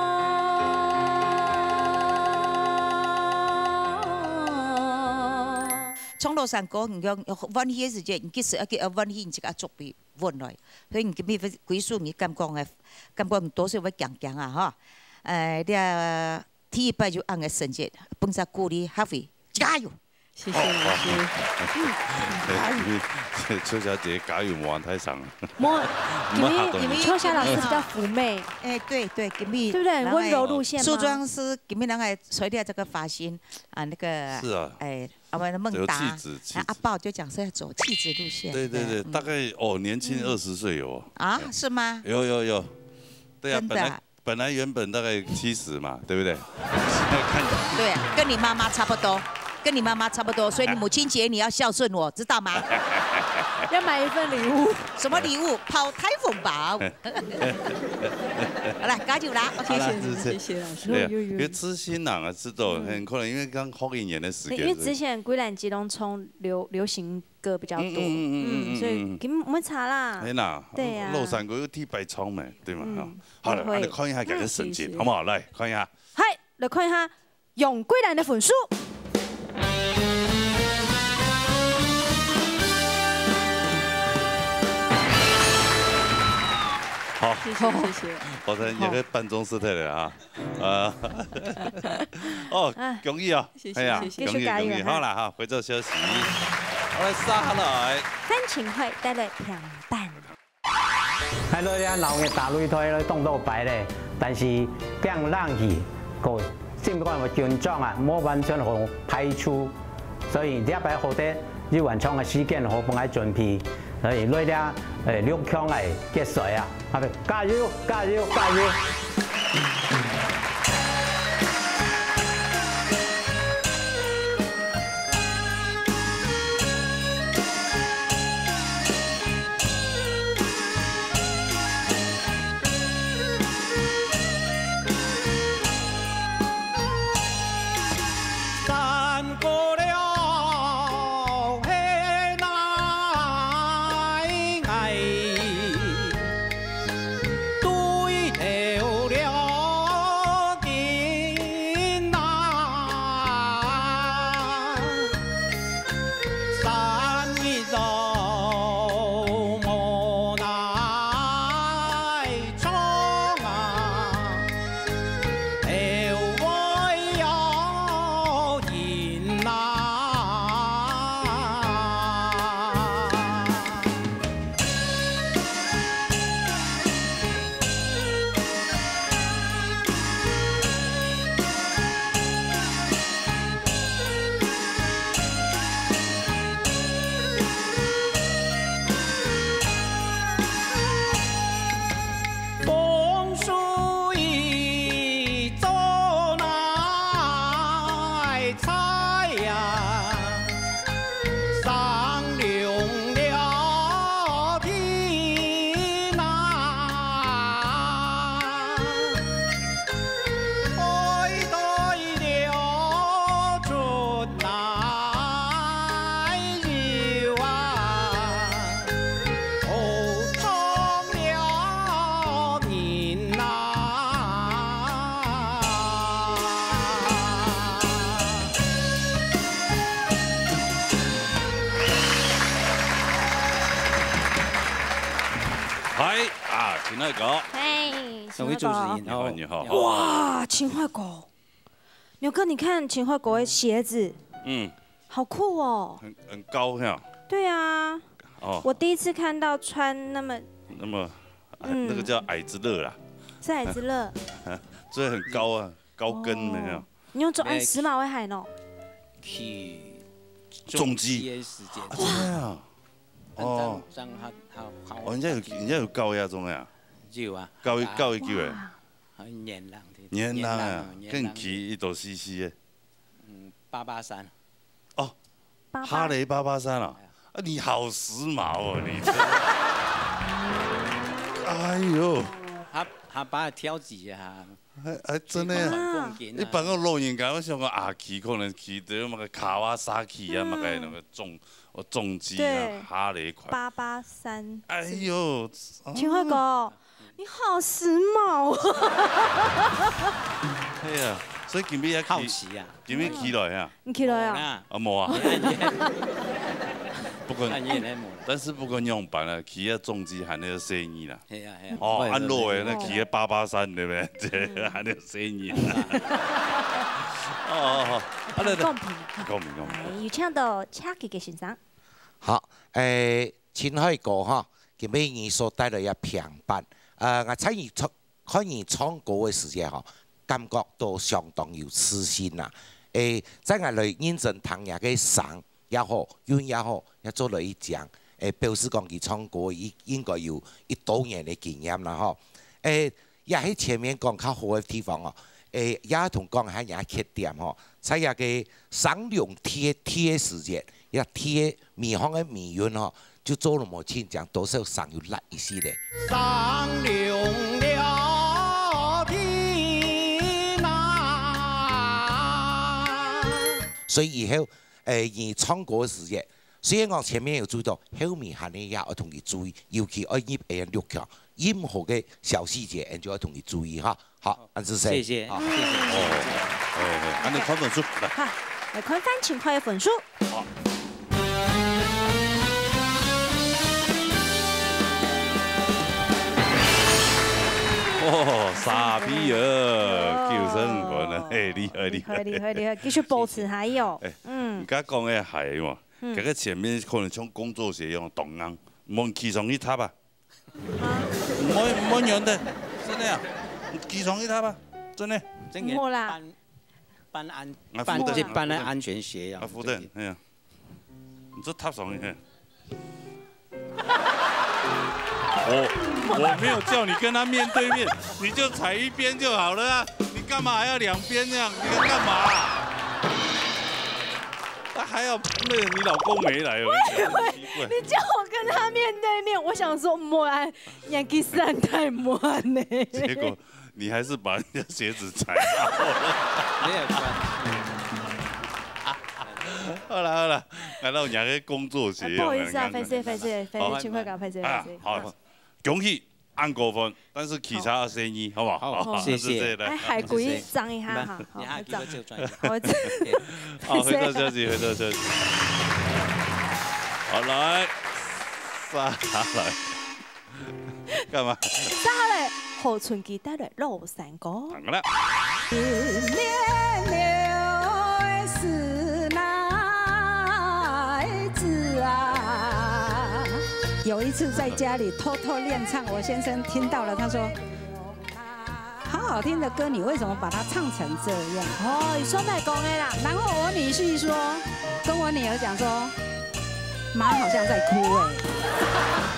Speaker 6: 唱樂山歌，你講溫氣嘅時節，你其實一個溫氣，你自己作俾溫來，所以你咁樣鬼數，你感覺嘅感覺多少會強強啊嚇！誒，你啊，第一擺就按個成績，本身鼓勵哈費，加油！謝謝老
Speaker 2: 師。邱小姐加油往台上。
Speaker 4: 冇，因為因為邱小老師比較嫵媚。
Speaker 6: 誒，對對，咁樣。
Speaker 4: 對不對？溫柔路線嗎？
Speaker 6: 梳妝師咁樣，那個垂掉這個髮型啊，那個。
Speaker 2: 是啊。
Speaker 6: 誒。 我們的孟達，阿豹就講是要走氣質路線。
Speaker 2: 對對對，大概哦年輕二十歲有。
Speaker 6: 啊，是嗎？
Speaker 2: 有有有，對啊，本來本來原本大概七十嘛，對不對？
Speaker 6: 對啊，跟你媽媽差不多，跟你媽媽差不多，所以你母親節你要孝順我，知道嗎？
Speaker 4: 要買一份禮物，
Speaker 6: 什麼禮物？泡台風寶。好啦，加油啦！
Speaker 3: 謝謝謝謝老師。
Speaker 2: 對啊，因為知新郎啊，知道很可能因為剛好一年的時間。
Speaker 4: 因為之前桂蘭基隆衝流流行歌比較多，嗯，所以咁冇差啦。
Speaker 2: 係啦，
Speaker 4: 對啊。
Speaker 2: 樂山歌有替白唱嘛，對嘛？好了，我哋看一下佢嘅成績，好唔好？來看一下。
Speaker 4: 係，來看一下用桂蘭的分數。
Speaker 8: 「
Speaker 2: 好，
Speaker 11: 谢谢谢谢。
Speaker 2: 我才也去办公室退了啊，啊，哦，恭喜哦，
Speaker 11: 谢谢
Speaker 2: 哎呀，
Speaker 11: 谢谢
Speaker 2: 恭喜恭喜，好啦哈，回座休息，我来杀下来。
Speaker 4: 范晴惠帶來平板。
Speaker 12: 喺度咧，老嘅打擂台咧動到擺咧，但是變冷氣個先不講個健壯啊，冇完全好排出，所以呢擺好啲要完場嘅時間好幫佢準備，所以嚟咧誒六強嚟結水啊，啊加油加油加油！
Speaker 2: 秦惠狗，
Speaker 4: 嘿，
Speaker 21: 两位主持人，
Speaker 2: 你好，你好。
Speaker 4: 哇，秦惠狗，牛哥，你看秦惠狗的鞋子，
Speaker 2: 嗯，
Speaker 4: 好酷哦，
Speaker 2: 很很高哈。
Speaker 4: 对啊，
Speaker 2: 哦，
Speaker 4: 我第一次看到穿那么，
Speaker 2: 那么，
Speaker 4: 嗯
Speaker 2: 那个叫矮子乐啦，
Speaker 4: 是矮子乐，
Speaker 2: 所以很高啊，高跟那个。
Speaker 4: 你用做按时髦的海喏，
Speaker 21: 去
Speaker 2: 重击
Speaker 21: 的时间。
Speaker 2: 真的啊？哦，
Speaker 21: 让他他好。
Speaker 2: 哦，人家有人家有高压中呀。
Speaker 21: 有啊。
Speaker 2: 高一高一级诶。
Speaker 21: 很黏人的。
Speaker 2: 黏人啊，更骑一斗 C C 的。
Speaker 21: 嗯，八八三。
Speaker 2: 哦，哈雷八八三啊！啊，你好时髦哦，你。哎呦。
Speaker 21: 他他把它挑起啊。
Speaker 2: 还还真的啊！你办个录音间，我想讲阿奇可能骑到那个卡瓦萨奇啊，那个那个重哦重机啊，哈雷款。
Speaker 4: 八八三。
Speaker 2: 哎呦，
Speaker 4: 秦惠狗，你好时髦哦！
Speaker 2: 哎呀，所以今日也
Speaker 21: 好奇啊，
Speaker 2: 今日骑来啊？
Speaker 4: 你骑来啊？
Speaker 2: 啊冇啊。不管，但是不管用板啊，骑个重机喊那个生意啦。
Speaker 21: 系啊系啊。
Speaker 2: 哦，安乐的那骑个八八三对不对？这喊那个生意。哦哦哦，
Speaker 4: 公平，
Speaker 2: 公平公平。
Speaker 4: 有請到車記嘅先生。
Speaker 22: 好，誒，秦惠狗哈，今日你所帶來一平板，誒，我參與唱看你唱歌嘅時間嗬，感覺都相當有自信啦。誒，在我嚟認真聽下嘅聲也好，韻也好，也做了一講，誒，表示講佢唱歌應應該有一多年嘅經驗啦嗬。誒，也喺前面講較好嘅地方哦。誒，也同講下嘢缺點嗬，在一個聲量貼貼嘅時間，一貼面腔嘅面韻嗬，就做了冇清講，多少聲要辣一些咧。
Speaker 8: 聲量了天啊！
Speaker 22: 所以以後誒，你唱歌嘅時間，雖然我前面有注意到，後面下呢也要同佢注意，尤其愛入誒六強，任何嘅小細節，你就要同佢注意哈。好，安子生，
Speaker 21: 謝謝，
Speaker 22: 好，
Speaker 21: 謝謝。
Speaker 2: 哦，安尼看分數來。
Speaker 4: 好，來看范晴惠嘅分數。
Speaker 2: 好。 哦，傻逼儿，救生员啊，嘿，厉害厉害
Speaker 4: 厉害厉害，继续保持还有，嗯，
Speaker 2: 你刚讲的海嘛，
Speaker 4: 嗯
Speaker 2: 这个前面可能像工作鞋一样动硬，唔好起床去踏吧，唔好唔好用的，真的啊，起床去踏吧，真的，
Speaker 4: 真的。啦，
Speaker 13: 搬安
Speaker 2: 啊
Speaker 13: 搬这
Speaker 2: 扶正
Speaker 13: 搬的安全鞋呀，
Speaker 2: 啊，扶正，哎呀，你这踏上去。我我没有叫你跟他面对面，你就踩一边就好了啊！你干嘛还要两边这样？你在干嘛、啊？他还要那个你老公没来，我跟你讲，奇怪。
Speaker 4: 你叫我跟他面对面，我想说莫安，亚基山太莫安呢。
Speaker 2: 结果你还是把人家鞋子踩到了。
Speaker 13: 没有关系。
Speaker 2: 好了好了，来到两个工作鞋。
Speaker 4: 不好意思啊，菲姐菲姐菲姐，请快搞菲姐菲姐。
Speaker 2: 好，恭喜按过分，但是其他生意好不好？
Speaker 13: 好，谢谢。
Speaker 4: 哎，海龟脏一下哈，
Speaker 13: 你还给我这个专业。
Speaker 2: 好，回到消息，回到消息。好来，杀来，干嘛？
Speaker 4: 杀来，何春吉带来肉山歌。
Speaker 2: 好了。
Speaker 3: 有一次在家里偷偷练唱，我先生听到了，他说：“好好听的歌，你为什么把它唱成这样？”
Speaker 4: 哦，你说麦公的啦。
Speaker 3: 然后我女婿说，跟我女儿讲说，妈好像在哭哎。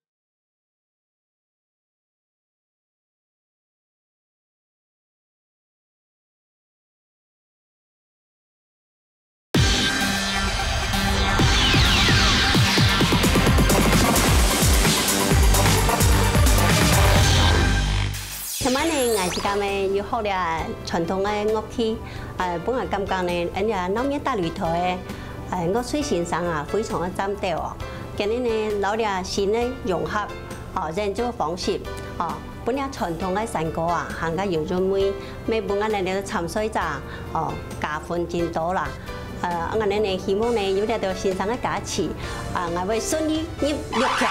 Speaker 14: 今晚呢，我是今日要學了傳統嘅樂器，誒，本來感覺呢，人家老嘢大擂台嘅誒樂水欣賞啊，非常嘅佔地哦。今日呢，老了新嘅融合，哦，人做方式，哦，本來傳統嘅山歌啊，行家搖咗妹，每本我哋嚟參賽者，哦，加分真多啦。誒，我哋呢希望呢有啲到欣賞嘅假期，啊，我會順利入入劇。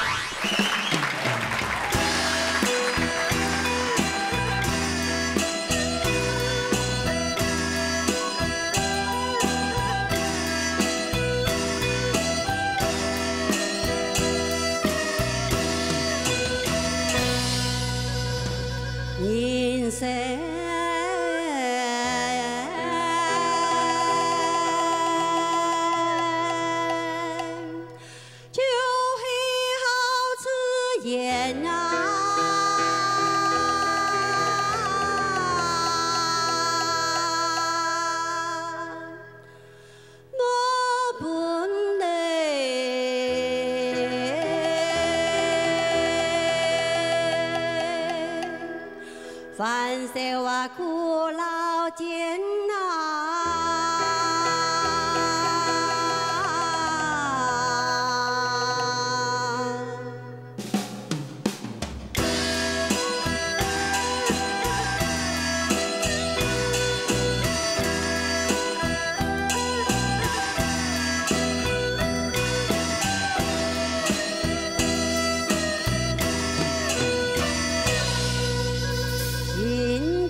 Speaker 14: 人生就是好吃烟啊，我本来凡事话苦劳艰今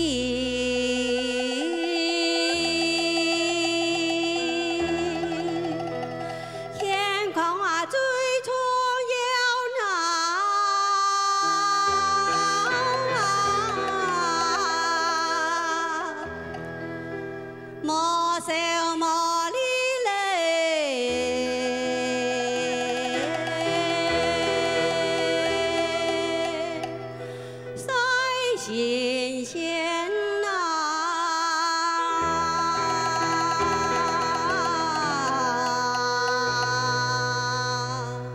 Speaker 14: 天天空啊，最重要呐，莫笑莫理嘞，晒新鲜呐。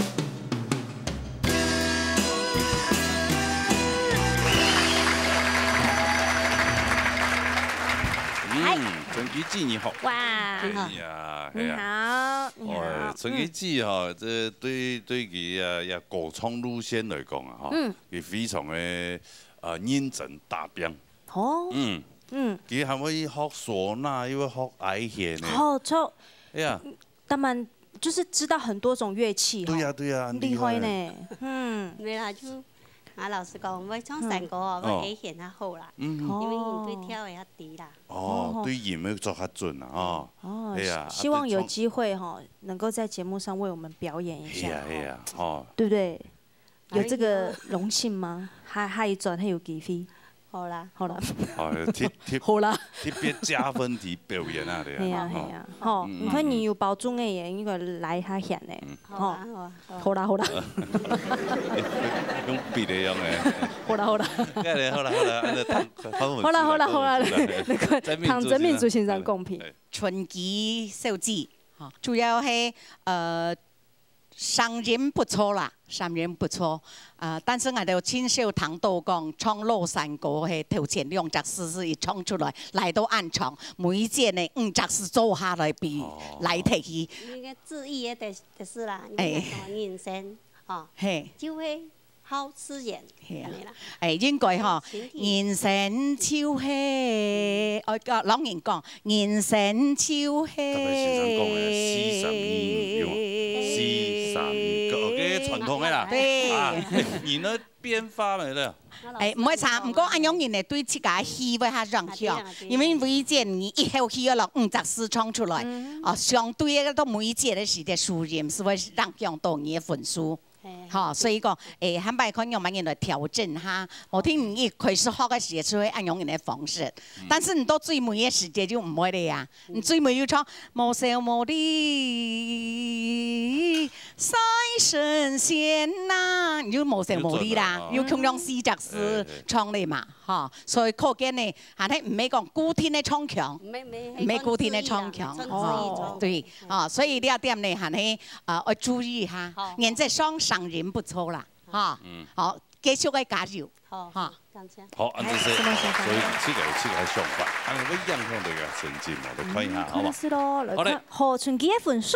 Speaker 2: 嗯，陈菊记你好。
Speaker 4: 哇，
Speaker 2: 哎呀，
Speaker 4: 你好，你好。
Speaker 2: 哦，陈菊记哈，这对对佢啊呀歌唱路线来讲啊，哈，
Speaker 4: 嗯，
Speaker 2: 佢非常嘅啊認真達標。
Speaker 4: 哦，
Speaker 2: 嗯
Speaker 4: 嗯，
Speaker 2: 佢係咪學嗩吶，又學矮弦呢？
Speaker 4: 好臭。
Speaker 2: 哎呀，
Speaker 4: 他们就是知道很多种乐器。
Speaker 2: 對呀對呀，
Speaker 4: 厉害呢。嗯，
Speaker 14: 沒啦就。 啊，老师讲，我唱山歌哦，我会显较好啦，因为因对跳的较低啦。
Speaker 2: 哦，对音要做较准啦，哦。
Speaker 4: 哦，
Speaker 2: 哎呀，
Speaker 4: 希望有机会哈，能够在节目上为我们表演一下。
Speaker 2: 哎呀哎呀，哦，
Speaker 4: 对不对？有这个荣幸吗？还还一转，还有几飞？
Speaker 14: 好啦，
Speaker 4: 好啦。
Speaker 2: 哦，特特
Speaker 4: 好啦，
Speaker 2: 特别加分题表演啊，对啊。
Speaker 4: 系啊系啊，吼，你看你有包装的嘢，应该来下显的，吼，好啦好啦。
Speaker 2: 用笔的用的。
Speaker 4: 好啦好啦。
Speaker 2: 好啦好啦好啦，安尼汤
Speaker 4: 好啦好啦好啦，那个唐真命主先生公平。
Speaker 9: 春吉寿记，哈，主要係呃。商人不错啦，商人不错。啊、呃，但是我哋亲手唐道講唱《落山歌》係頭前兩隻詩是一唱出來，來到暗場，每一屆呢五隻詩做下來比來提起。
Speaker 14: 那個字意嘅就就是啦，你講人生，哦，就會好自然，係啦。
Speaker 9: 誒，應該嗬，人生就係，我個老人講，人生就係。特別先生講嘅四十年
Speaker 2: 四三個嘅傳統嘅啦，
Speaker 9: 對，
Speaker 2: 啊，然後變化咪咧。
Speaker 9: 誒唔會差，唔過按樣人嚟對自家戲會較讓向，因為每一屆你一口氣要落五隻詩唱出來，哦，相對嘅都每一屆嘅時嘅數人是會讓向到你嘅分數。好，所以講誒，喺擺可以用乜嘢來調整下。我聽你一開始學嘅時就會按用人嘅方式，但是你到最尾嘅時節就唔會咧呀。你最尾要唱無聲無力賽神仙呐，你就無聲無力啦，要強用四隻詩唱你嘛，嚇。所以可見呢，係睇唔係講古天嘅唱強，唔係古天嘅唱強，哦，對，啊，所以呢一點呢係喺啊要注意下，現在上商人不錯啦，嚇，好，繼續嘅加油，嚇。
Speaker 2: 好，按這些，所以這個這個係想法，按個影響到嘅成績嘛，都看一下，好嘛？
Speaker 4: 好嘞，何春吉嘅分數。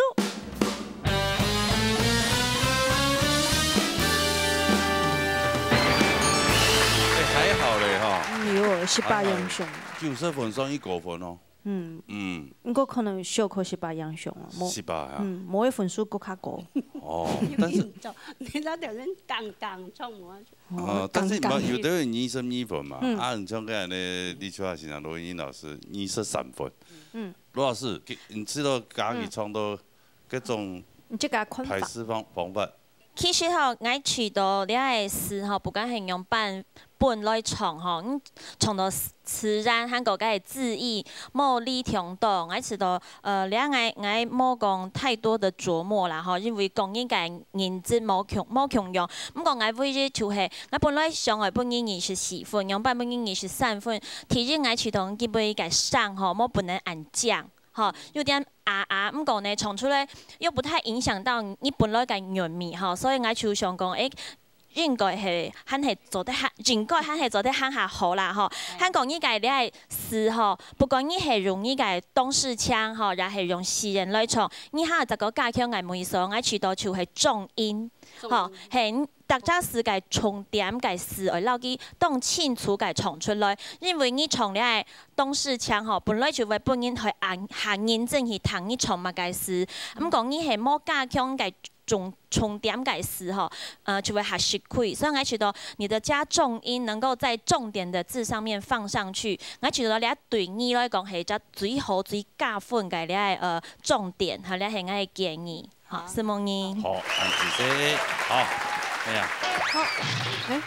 Speaker 2: 還好嘞哈。
Speaker 4: 有十八英雄。
Speaker 2: 九十分算一個分哦。
Speaker 4: 嗯。
Speaker 2: 嗯。
Speaker 4: 應該可能小可十八英雄啊。
Speaker 2: 十八啊。
Speaker 4: 嗯，某一分數更較高。
Speaker 2: 哦，但是。
Speaker 14: 你那條人剛剛唱冇。
Speaker 2: 哦，但是冇有的人二十二分嘛，啊，你像剛才呢，李秋華先生、羅英老師二十三分。嗯。羅老師，你知道家己唱到嗰種排詩方方法？
Speaker 5: 其實吼，我除到你個詩吼，不管係用版本來唱吼，我唱到自然和嗰個字意冇理聽到，我知道呃，你個我冇講太多的琢磨啦吼，因為講呢個認真冇強冇強用。不過我為咗就係，我本來上來本英語是四分，用版本英語是三分，其實我除到基本個上吼，冇不能按降。哈，有點啊啊，唔講呢，唱出來又不太影響到你本來嘅韻味哈，所以我就想講，誒，應該係肯係做得肯，應該肯係做得肯下好啦哈。香港呢個你係詩哈，不過你係用呢個東勢腔哈，又係用詩人來唱，你下就個加強嘅每首，我除到就係重音，哈，係。大家是個重點個詞，而撈佢當清楚個唱出來，因為你唱咧東勢腔吼，本來就會本人去按下認真去聽你唱乜個詞，咁講你係冇加強個重重點個詞吼，呃就會下吃虧。所以我覺得你的加重音能夠在重點的字上面放上去，我覺得你對你來講係只最好最加分個咧呃重點，係咧係我嘅建議，好，是夢英。
Speaker 2: 好，按住先，好。哎呀！
Speaker 4: 好，誒，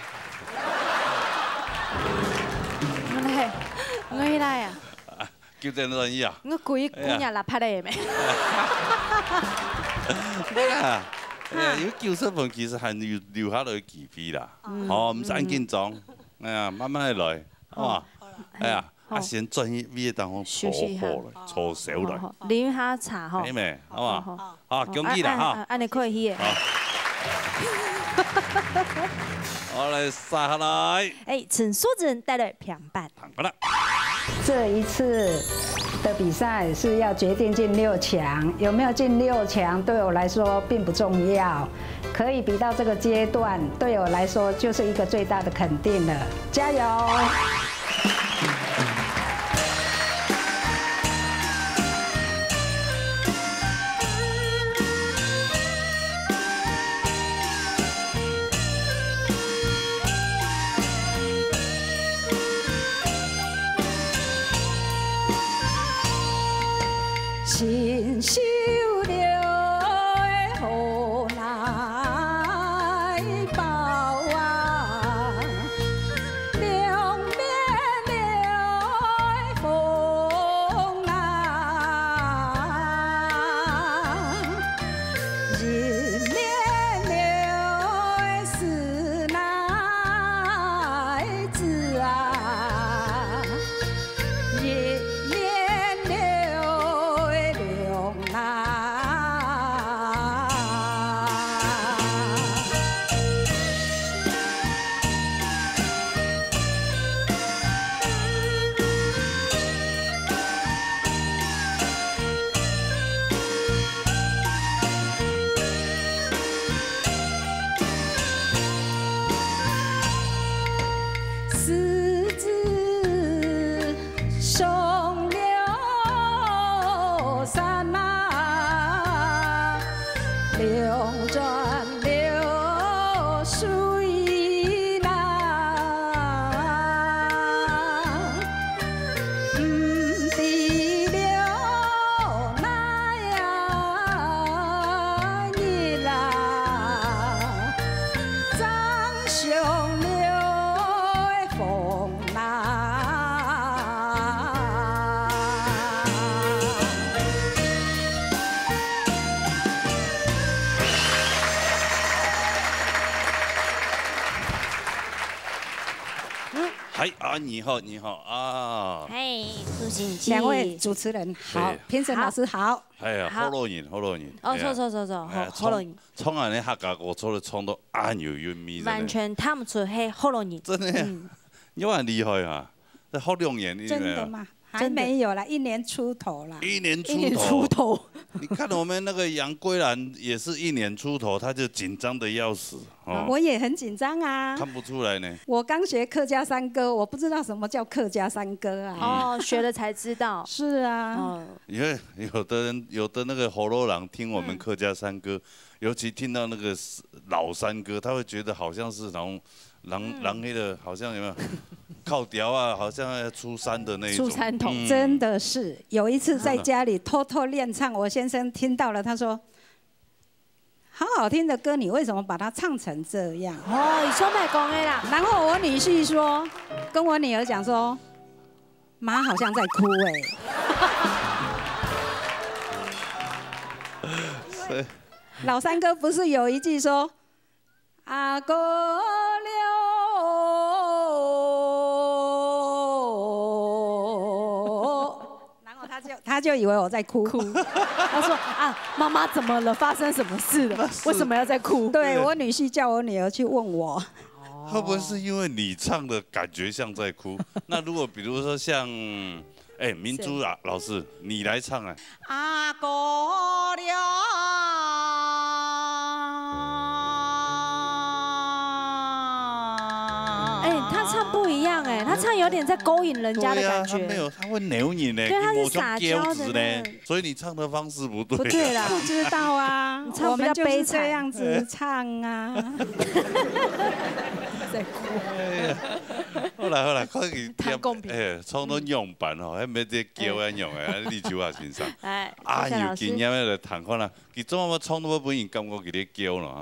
Speaker 4: 我嚟，我嚟啊！
Speaker 2: 叫定輪椅啊！
Speaker 4: 我故意估日啦，拍你未？
Speaker 2: 得啦，哎呀，如果九十分其實係留留下來幾批啦，哦，唔使緊張，哎呀，慢慢嚟來，好嘛？哎呀，啊先專業啲當我搓好來，搓少來，
Speaker 4: 飲下茶嗬，
Speaker 2: 係咪？好嘛？好，恭喜啦嚇！
Speaker 4: 安尼可以去。
Speaker 2: 我來撒下來。
Speaker 4: 哎，請蘇子仁帶來評判。
Speaker 2: 好了。
Speaker 7: 這一次的比賽是要決定進六強，有沒有進六強對我來說並不重要，可以比到這個階段，對我來說就是一個最大的肯定了。加油！
Speaker 2: 啊，你好，你好啊。
Speaker 5: 嘿，苏醒记。
Speaker 3: 两位主持人好，评审老师好。
Speaker 2: 哎呀，好多人，好多人。
Speaker 5: 哦，错错错错，好好多人。
Speaker 2: 冲啊！你客家我做的冲到暗有晕咪。
Speaker 5: 完全睇唔出係好多人。
Speaker 2: 真的，你很厉害啊！这好两年，
Speaker 3: 真的吗？还没有啦，一年出头啦。
Speaker 2: 一年出头。
Speaker 3: 一年出头。
Speaker 2: 你看我们那个杨桂兰也是一年出头，她就紧张的要死。
Speaker 3: 哦、我也很紧张啊。
Speaker 2: 看不出来呢。
Speaker 3: 我刚学客家山歌，我不知道什么叫客家山歌啊。
Speaker 4: 哦，学了才知道。
Speaker 3: 是啊。哦。
Speaker 2: 因为有的人，有的那个喉咙郎听我们客家山歌，嗯、尤其听到那个老山歌，他会觉得好像是那种狼狼黑的，好像有没有？靠调啊，好像要出山的那种。
Speaker 3: 出山筒、嗯、真的是有一次在家里偷偷练唱，我先生听到了，他说：“好好听的歌，你为什么把它唱成这样？”
Speaker 4: 哦，你说没讲的啦。
Speaker 3: 然后我女婿说，跟我女儿讲说：“妈好像在哭哎、欸。”老山歌不是有一句说：“阿哥了。”他就以为我在哭，哭
Speaker 4: 他说啊，妈妈怎么了？发生什么事了？为什么要在哭？
Speaker 3: 对我女婿叫我女儿去问我，
Speaker 2: 会不会是因为你唱的感觉像在哭？那如果比如说像，哎，明珠啊老师，你来唱啊。
Speaker 9: 阿哥了。
Speaker 4: 唱不一样哎，他唱有点在勾引人家的感觉。
Speaker 2: 对啊，他没有，他会扭你呢，
Speaker 4: 对，他是撒娇的
Speaker 2: 呢。所以你唱的方式不对。
Speaker 3: 不对啦，不知道啊，我们就是这样子唱啊。
Speaker 4: 在哭。
Speaker 2: 好啦好啦，快去点，哎，唱到样板吼，还没得叫安用诶，你手下先生。
Speaker 4: 哎，
Speaker 2: 啊，有经验咧，就谈看啦。佢怎么唱到本人感觉佢咧叫咯？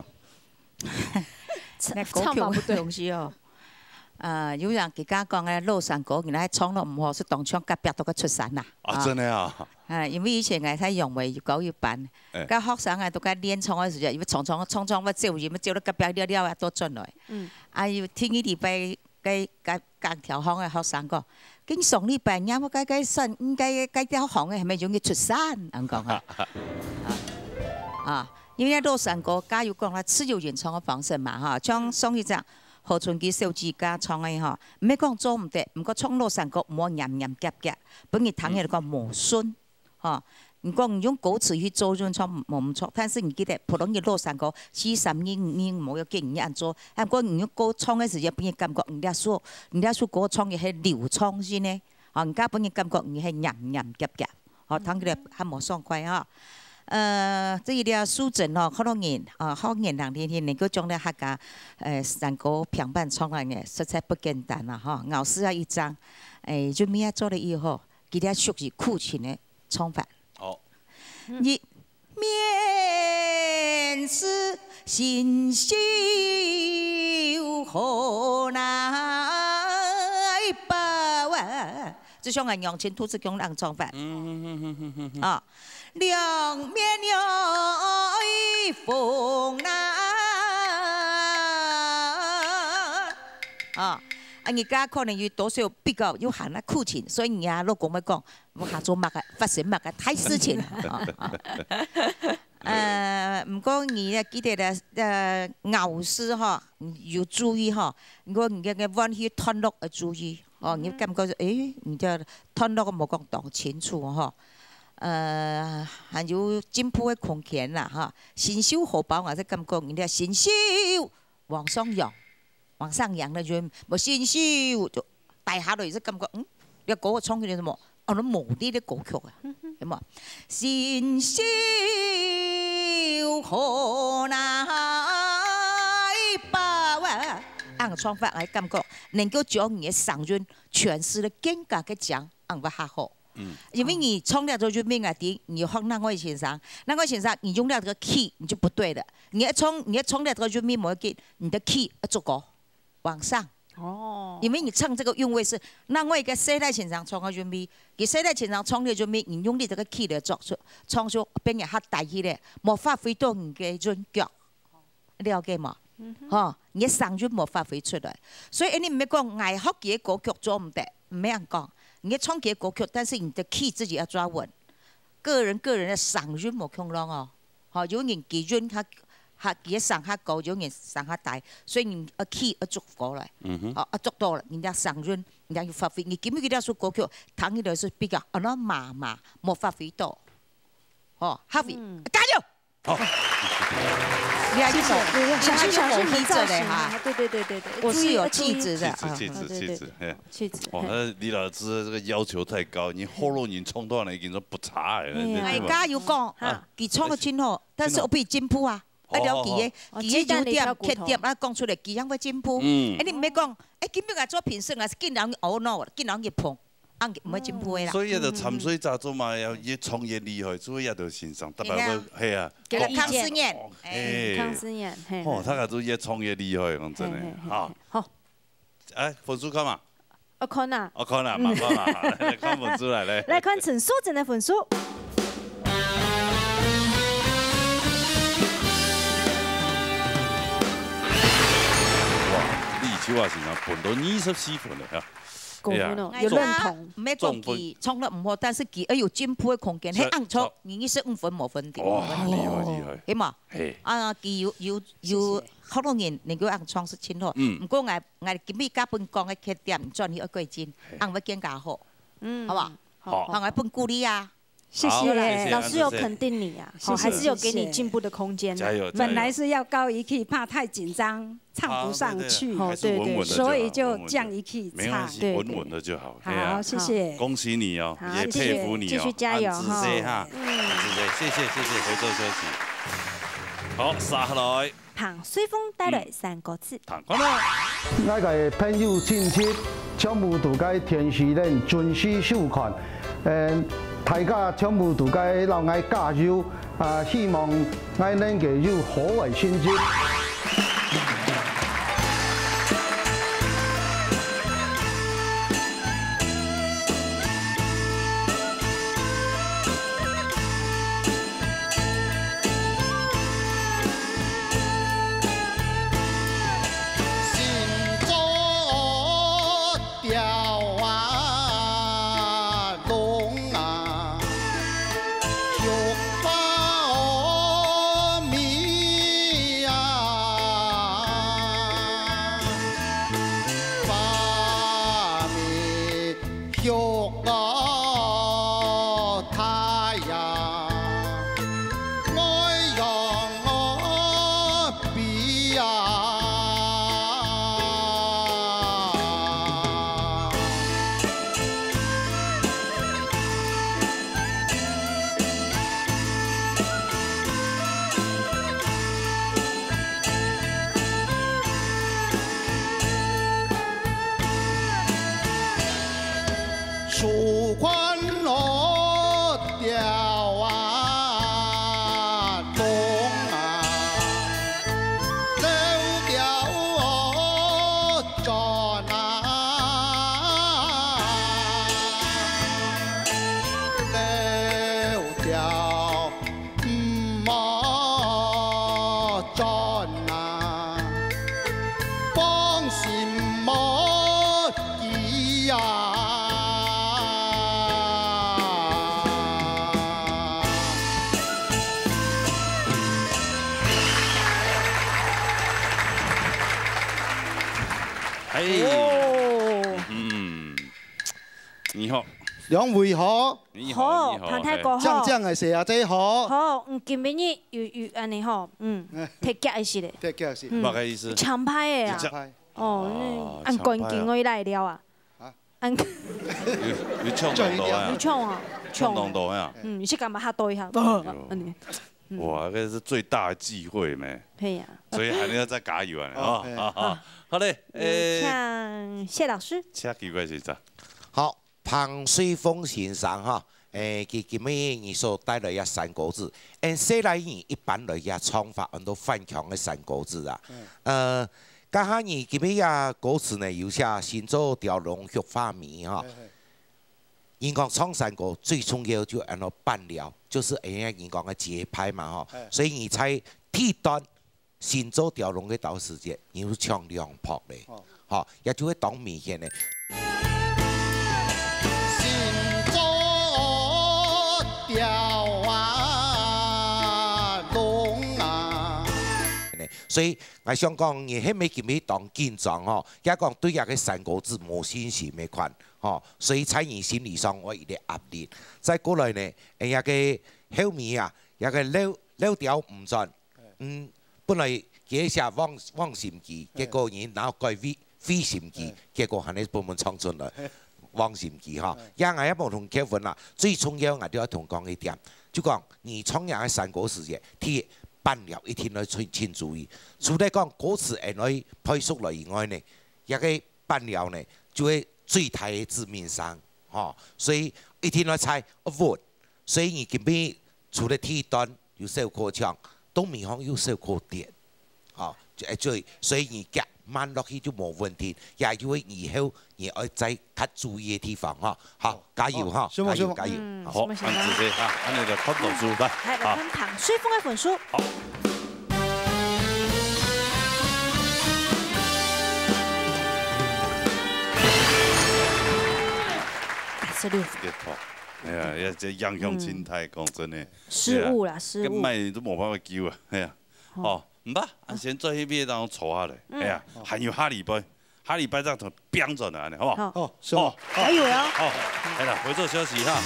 Speaker 6: 唱嘛不对东西哦。呃，有人佢家講咧，老山歌原來唱得唔好，是當唱隔壁都個出山啦。
Speaker 2: 啊，真的啊！
Speaker 6: 係，因為以前係睇楊梅越搞越辦，個學生啊，都個練唱嘅時候，要唱唱唱唱，乜照住乜照到隔壁了了啊，都進來。嗯。啊，要聽呢禮拜嘅嘅隔條巷嘅學生講，經上禮拜啱我計計新，唔計計條巷嘅係咪容易出山？咁講啊。啊，因為老山歌假如講啦，自由演唱嘅方式嘛，哈，將上一隻。何春基小指甲唱嘅嗬，唔係講做唔得，唔過唱老山歌唔好黏黏夾夾，本佢聽起嚟講磨順，嗬。唔講唔用歌詞去做咗唱冇唔錯，但是唔記得普通嘅老山歌四十年五年冇有經驗做，啊唔過唔用歌唱嘅時候，本佢感覺唔得數，唔得數歌唱嘅係流暢先呢，啊而家本佢感覺唔係黏黏夾夾，哦聽起嚟係冇爽快啊。呃，這一條蘇鎮哦，好多年啊，好年兩天天能夠將啲客家誒山歌平板唱嚟嘅，實在不簡單啦嚇。咬死啊一張，誒就咩做了以後，佢哋屬於苦情嘅唱法。
Speaker 2: 好。
Speaker 6: 一面是新秀河來把啊，就像係楊千兔子咁樣唱法。啊。兩面有風啊！啊，啊！而家可能要多少比較要行得苦情，所以而家老公咪講，我下做乜嘅，發生乜嘅太事情。誒，唔過而家記得咧，誒牛絲嗬要注意嗬，我而家嘅彎曲吞落要注意，哦，你感覺誒，而家吞落冇講當清楚嗬。呃，還有進步嘅空間啦，哈！新秀荷包我在感覺，人哋新秀往上揚，往上揚咧就冇新秀就大下來就感覺，嗯，你嗰個唱起嚟什麼？哦，你無啲啲歌曲啊，有冇？新秀河來把啊，按個唱法我感覺能夠將你嘅嗓韻詮釋得更加嘅強，按個下好。嗯、因為你唱了之後就咩啊？啲你要放那位先生，那位先生你用了這個 key 你就不對了。你一唱你一唱了之後就咩冇嘅，你的 key 要足夠往上。哦。因為你唱這個韻味是那位嘅世代先生唱嘅韻味，佢世代先生唱嘅韻味，你用你這個 key 嚟作出唱出變嘅較大氣咧，冇發揮到你嘅韻腳，了解嘛？ 吼，你的声韵无发挥出来，所以你唔要讲爱福记的歌曲做唔得，唔要人讲，你的创记的歌曲，但是你的 key 自己要抓稳，个人个人的声韵无共拢哦，吼，有人基韵较较佢的声较高，有人声较大，所以你啊 key 要捉过来，哦啊捉到了，人家声韵，人家要发挥，你记唔记得首歌曲，弹起来是比较啊那麻麻，冇发挥到，哦，哈维，加油！
Speaker 1: 好。
Speaker 6: 你还去
Speaker 4: 小心小心你的造型
Speaker 6: 哈，
Speaker 4: 对对对对对，
Speaker 6: 我是有气质的，
Speaker 2: 气质气质，哎，
Speaker 4: 气质。
Speaker 2: 哇，那李老师这个要求太高，你喉咙已经冲断了，已经说不差哎。
Speaker 6: 大家有讲，佢唱的真好，但是我比进步啊。啊，了佢嘅，佢嘅优點、缺點啊，講出嚟，佢樣會進步。誒，你唔係講，誒，今日啊做評審啊，見人學喏，見人去碰。啊，唔會進步啦。
Speaker 2: 所以也就參水雜做嘛，要越創越厲害，所以也就欣賞，特別會係啊。
Speaker 6: 給了康思燕，
Speaker 2: 誒，
Speaker 4: 康思燕，
Speaker 2: 哦，他個都越創越厲害，講真嘅，好。
Speaker 4: 好。
Speaker 2: 誒，分數看嘛？
Speaker 4: 我看啊。
Speaker 2: 我看啦，慢慢嘛，來看分數來咧。
Speaker 4: 來看陳淑貞的分數。
Speaker 2: 哇，你超話成日判到二十四分啦嚇。
Speaker 4: 有認同，
Speaker 6: 唔係講佢唱得唔好，但是佢要有進步嘅空間。喺硬唱，二十五分冇分點。
Speaker 2: 哇，厲害厲害！
Speaker 6: 係嘛？啊，佢有有有好多人能夠硬唱是真好。唔過我我今日加本講嘅缺點，轉去一個錢，硬會更加好。嗯，好嘛？好，我本鼓勵啊！
Speaker 4: 謝謝，老師有肯定你啊，好，還是有給你進步的空間。
Speaker 2: 加油！
Speaker 3: 本來是要高一 key，怕太緊張唱不上去，
Speaker 2: 對對，
Speaker 3: 所以就降一 key 唱。
Speaker 2: 沒關係，穩穩的就好。
Speaker 3: 好，謝謝。
Speaker 2: 恭喜你哦，也佩服你哦，
Speaker 4: 繼續加油
Speaker 2: 哈！嗯，謝謝謝謝，回座休息。好，殺來。
Speaker 4: 彭水峰帶來三個字。
Speaker 2: 唐關啦。
Speaker 15: 我嘅朋友親戚，全部都該天時人準時收看，誒。大家全部都該留愛加油啊！希望愛能夠有好嘅成績。
Speaker 2: 你好，
Speaker 15: 兩位好，
Speaker 2: 你好，
Speaker 4: 好，唐太哥好，
Speaker 15: 將將係四阿姐好，
Speaker 4: 好，嗯，今晡日又又安尼吼，嗯，踢腳的是咧，
Speaker 15: 踢腳是，
Speaker 2: 乜嘅意思？
Speaker 4: 長拍的啊，哦，按關鍵我來了啊，按，
Speaker 2: 你你唱多多啊？
Speaker 4: 你唱啊，
Speaker 2: 唱多多呀？
Speaker 4: 嗯，你是幹嘛嚇多一下？安尼，
Speaker 2: 哇，這是最大的機會咩？
Speaker 4: 係啊，
Speaker 2: 所以還要再加油啊！哦，好好，好嘞，誒，
Speaker 4: 像謝老師，
Speaker 2: 請幾位先生，
Speaker 22: 好。彭水峰先生哈，誒，佢今日你所帶來一三個字，誒，西來人一般來嘅唱法，很多翻腔嘅三個字啊。誒，家下你今日嘅歌詞呢，有些先做條龍玉花米哈。人講唱山歌最重要就按照伴了，就是誒人講嘅節拍嘛哈。所以你猜第一段新做调龙嘅导师节，又唱两拍咧，吼，也就会当明显咧。
Speaker 16: 新做调啊龙啊，
Speaker 22: 所以我想讲，你迄咪叫咪当紧张吼，也讲对遐个三个字无信心嘅款，吼，所以在你心理上我有点压力。再过来呢，哎呀个后面啊，也个溜溜调唔准，嗯，本来写下忘忘心机，结果人然后改非非心机，结果还你本本唱出来忘心机哈。也我一冇同 Kevin 啦，最重要我都要同讲一点，就讲你创业嘅三个时节，替办了一天来请请注意，除了讲歌词原来配速来以外呢，也个办了呢，就会最大嘅致命伤，吼，所以一天来猜一活，所以你今边除了替端有首歌唱，东面行有首歌点，吼，就所以你夹慢落去就冇问题，也就会以後你要再較注意嘅地方，哈，好，加油哈，加油加油，
Speaker 2: 好，按住先啊，按你就看到書啦，
Speaker 4: 係嚟分糖水風一本書。
Speaker 2: 好。
Speaker 4: 十六。
Speaker 2: 哎呀，呀，这影響心態，講真的。
Speaker 4: 失誤啦，失誤。
Speaker 2: 咁咪都冇辦法救啊，係啊。哦，唔得，先做迄邊當坐下來，哎呀，還有下禮拜，下禮拜再同標準的安尼，好不好？
Speaker 16: 好，好，
Speaker 4: 還有喲。
Speaker 2: 好，係啦，回座休息哈。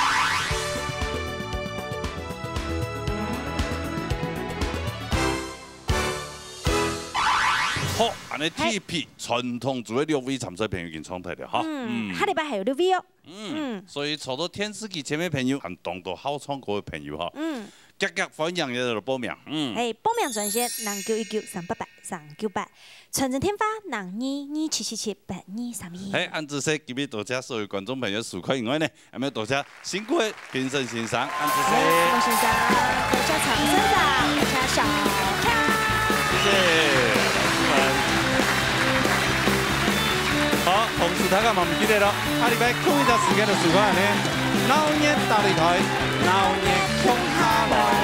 Speaker 2: 好，安尼 T P 傳統做六 V 參賽朋友已經創台了哈。
Speaker 4: 嗯，下禮拜還有六 V 哦。
Speaker 2: 嗯，所以坐到天使機前面朋友，很懂得好唱歌的朋友哈。
Speaker 4: 嗯。
Speaker 2: 積極歡迎你嚟報名。嗯。
Speaker 4: 誒，報名專線零九一九三八八三九八，傳真天花零二二七七七八二三二。
Speaker 2: 喺按住說，今日多謝所有觀眾朋友收看以外呢，係咪多謝辛苦嘅評審先生？按住說。
Speaker 4: 評審先生，多謝長生長，多謝小康。
Speaker 2: 謝謝，老師們。好，同時大家嘛唔記得咯，下禮拜空一隻時間就收看呢，老年大擂台，老年衝下來。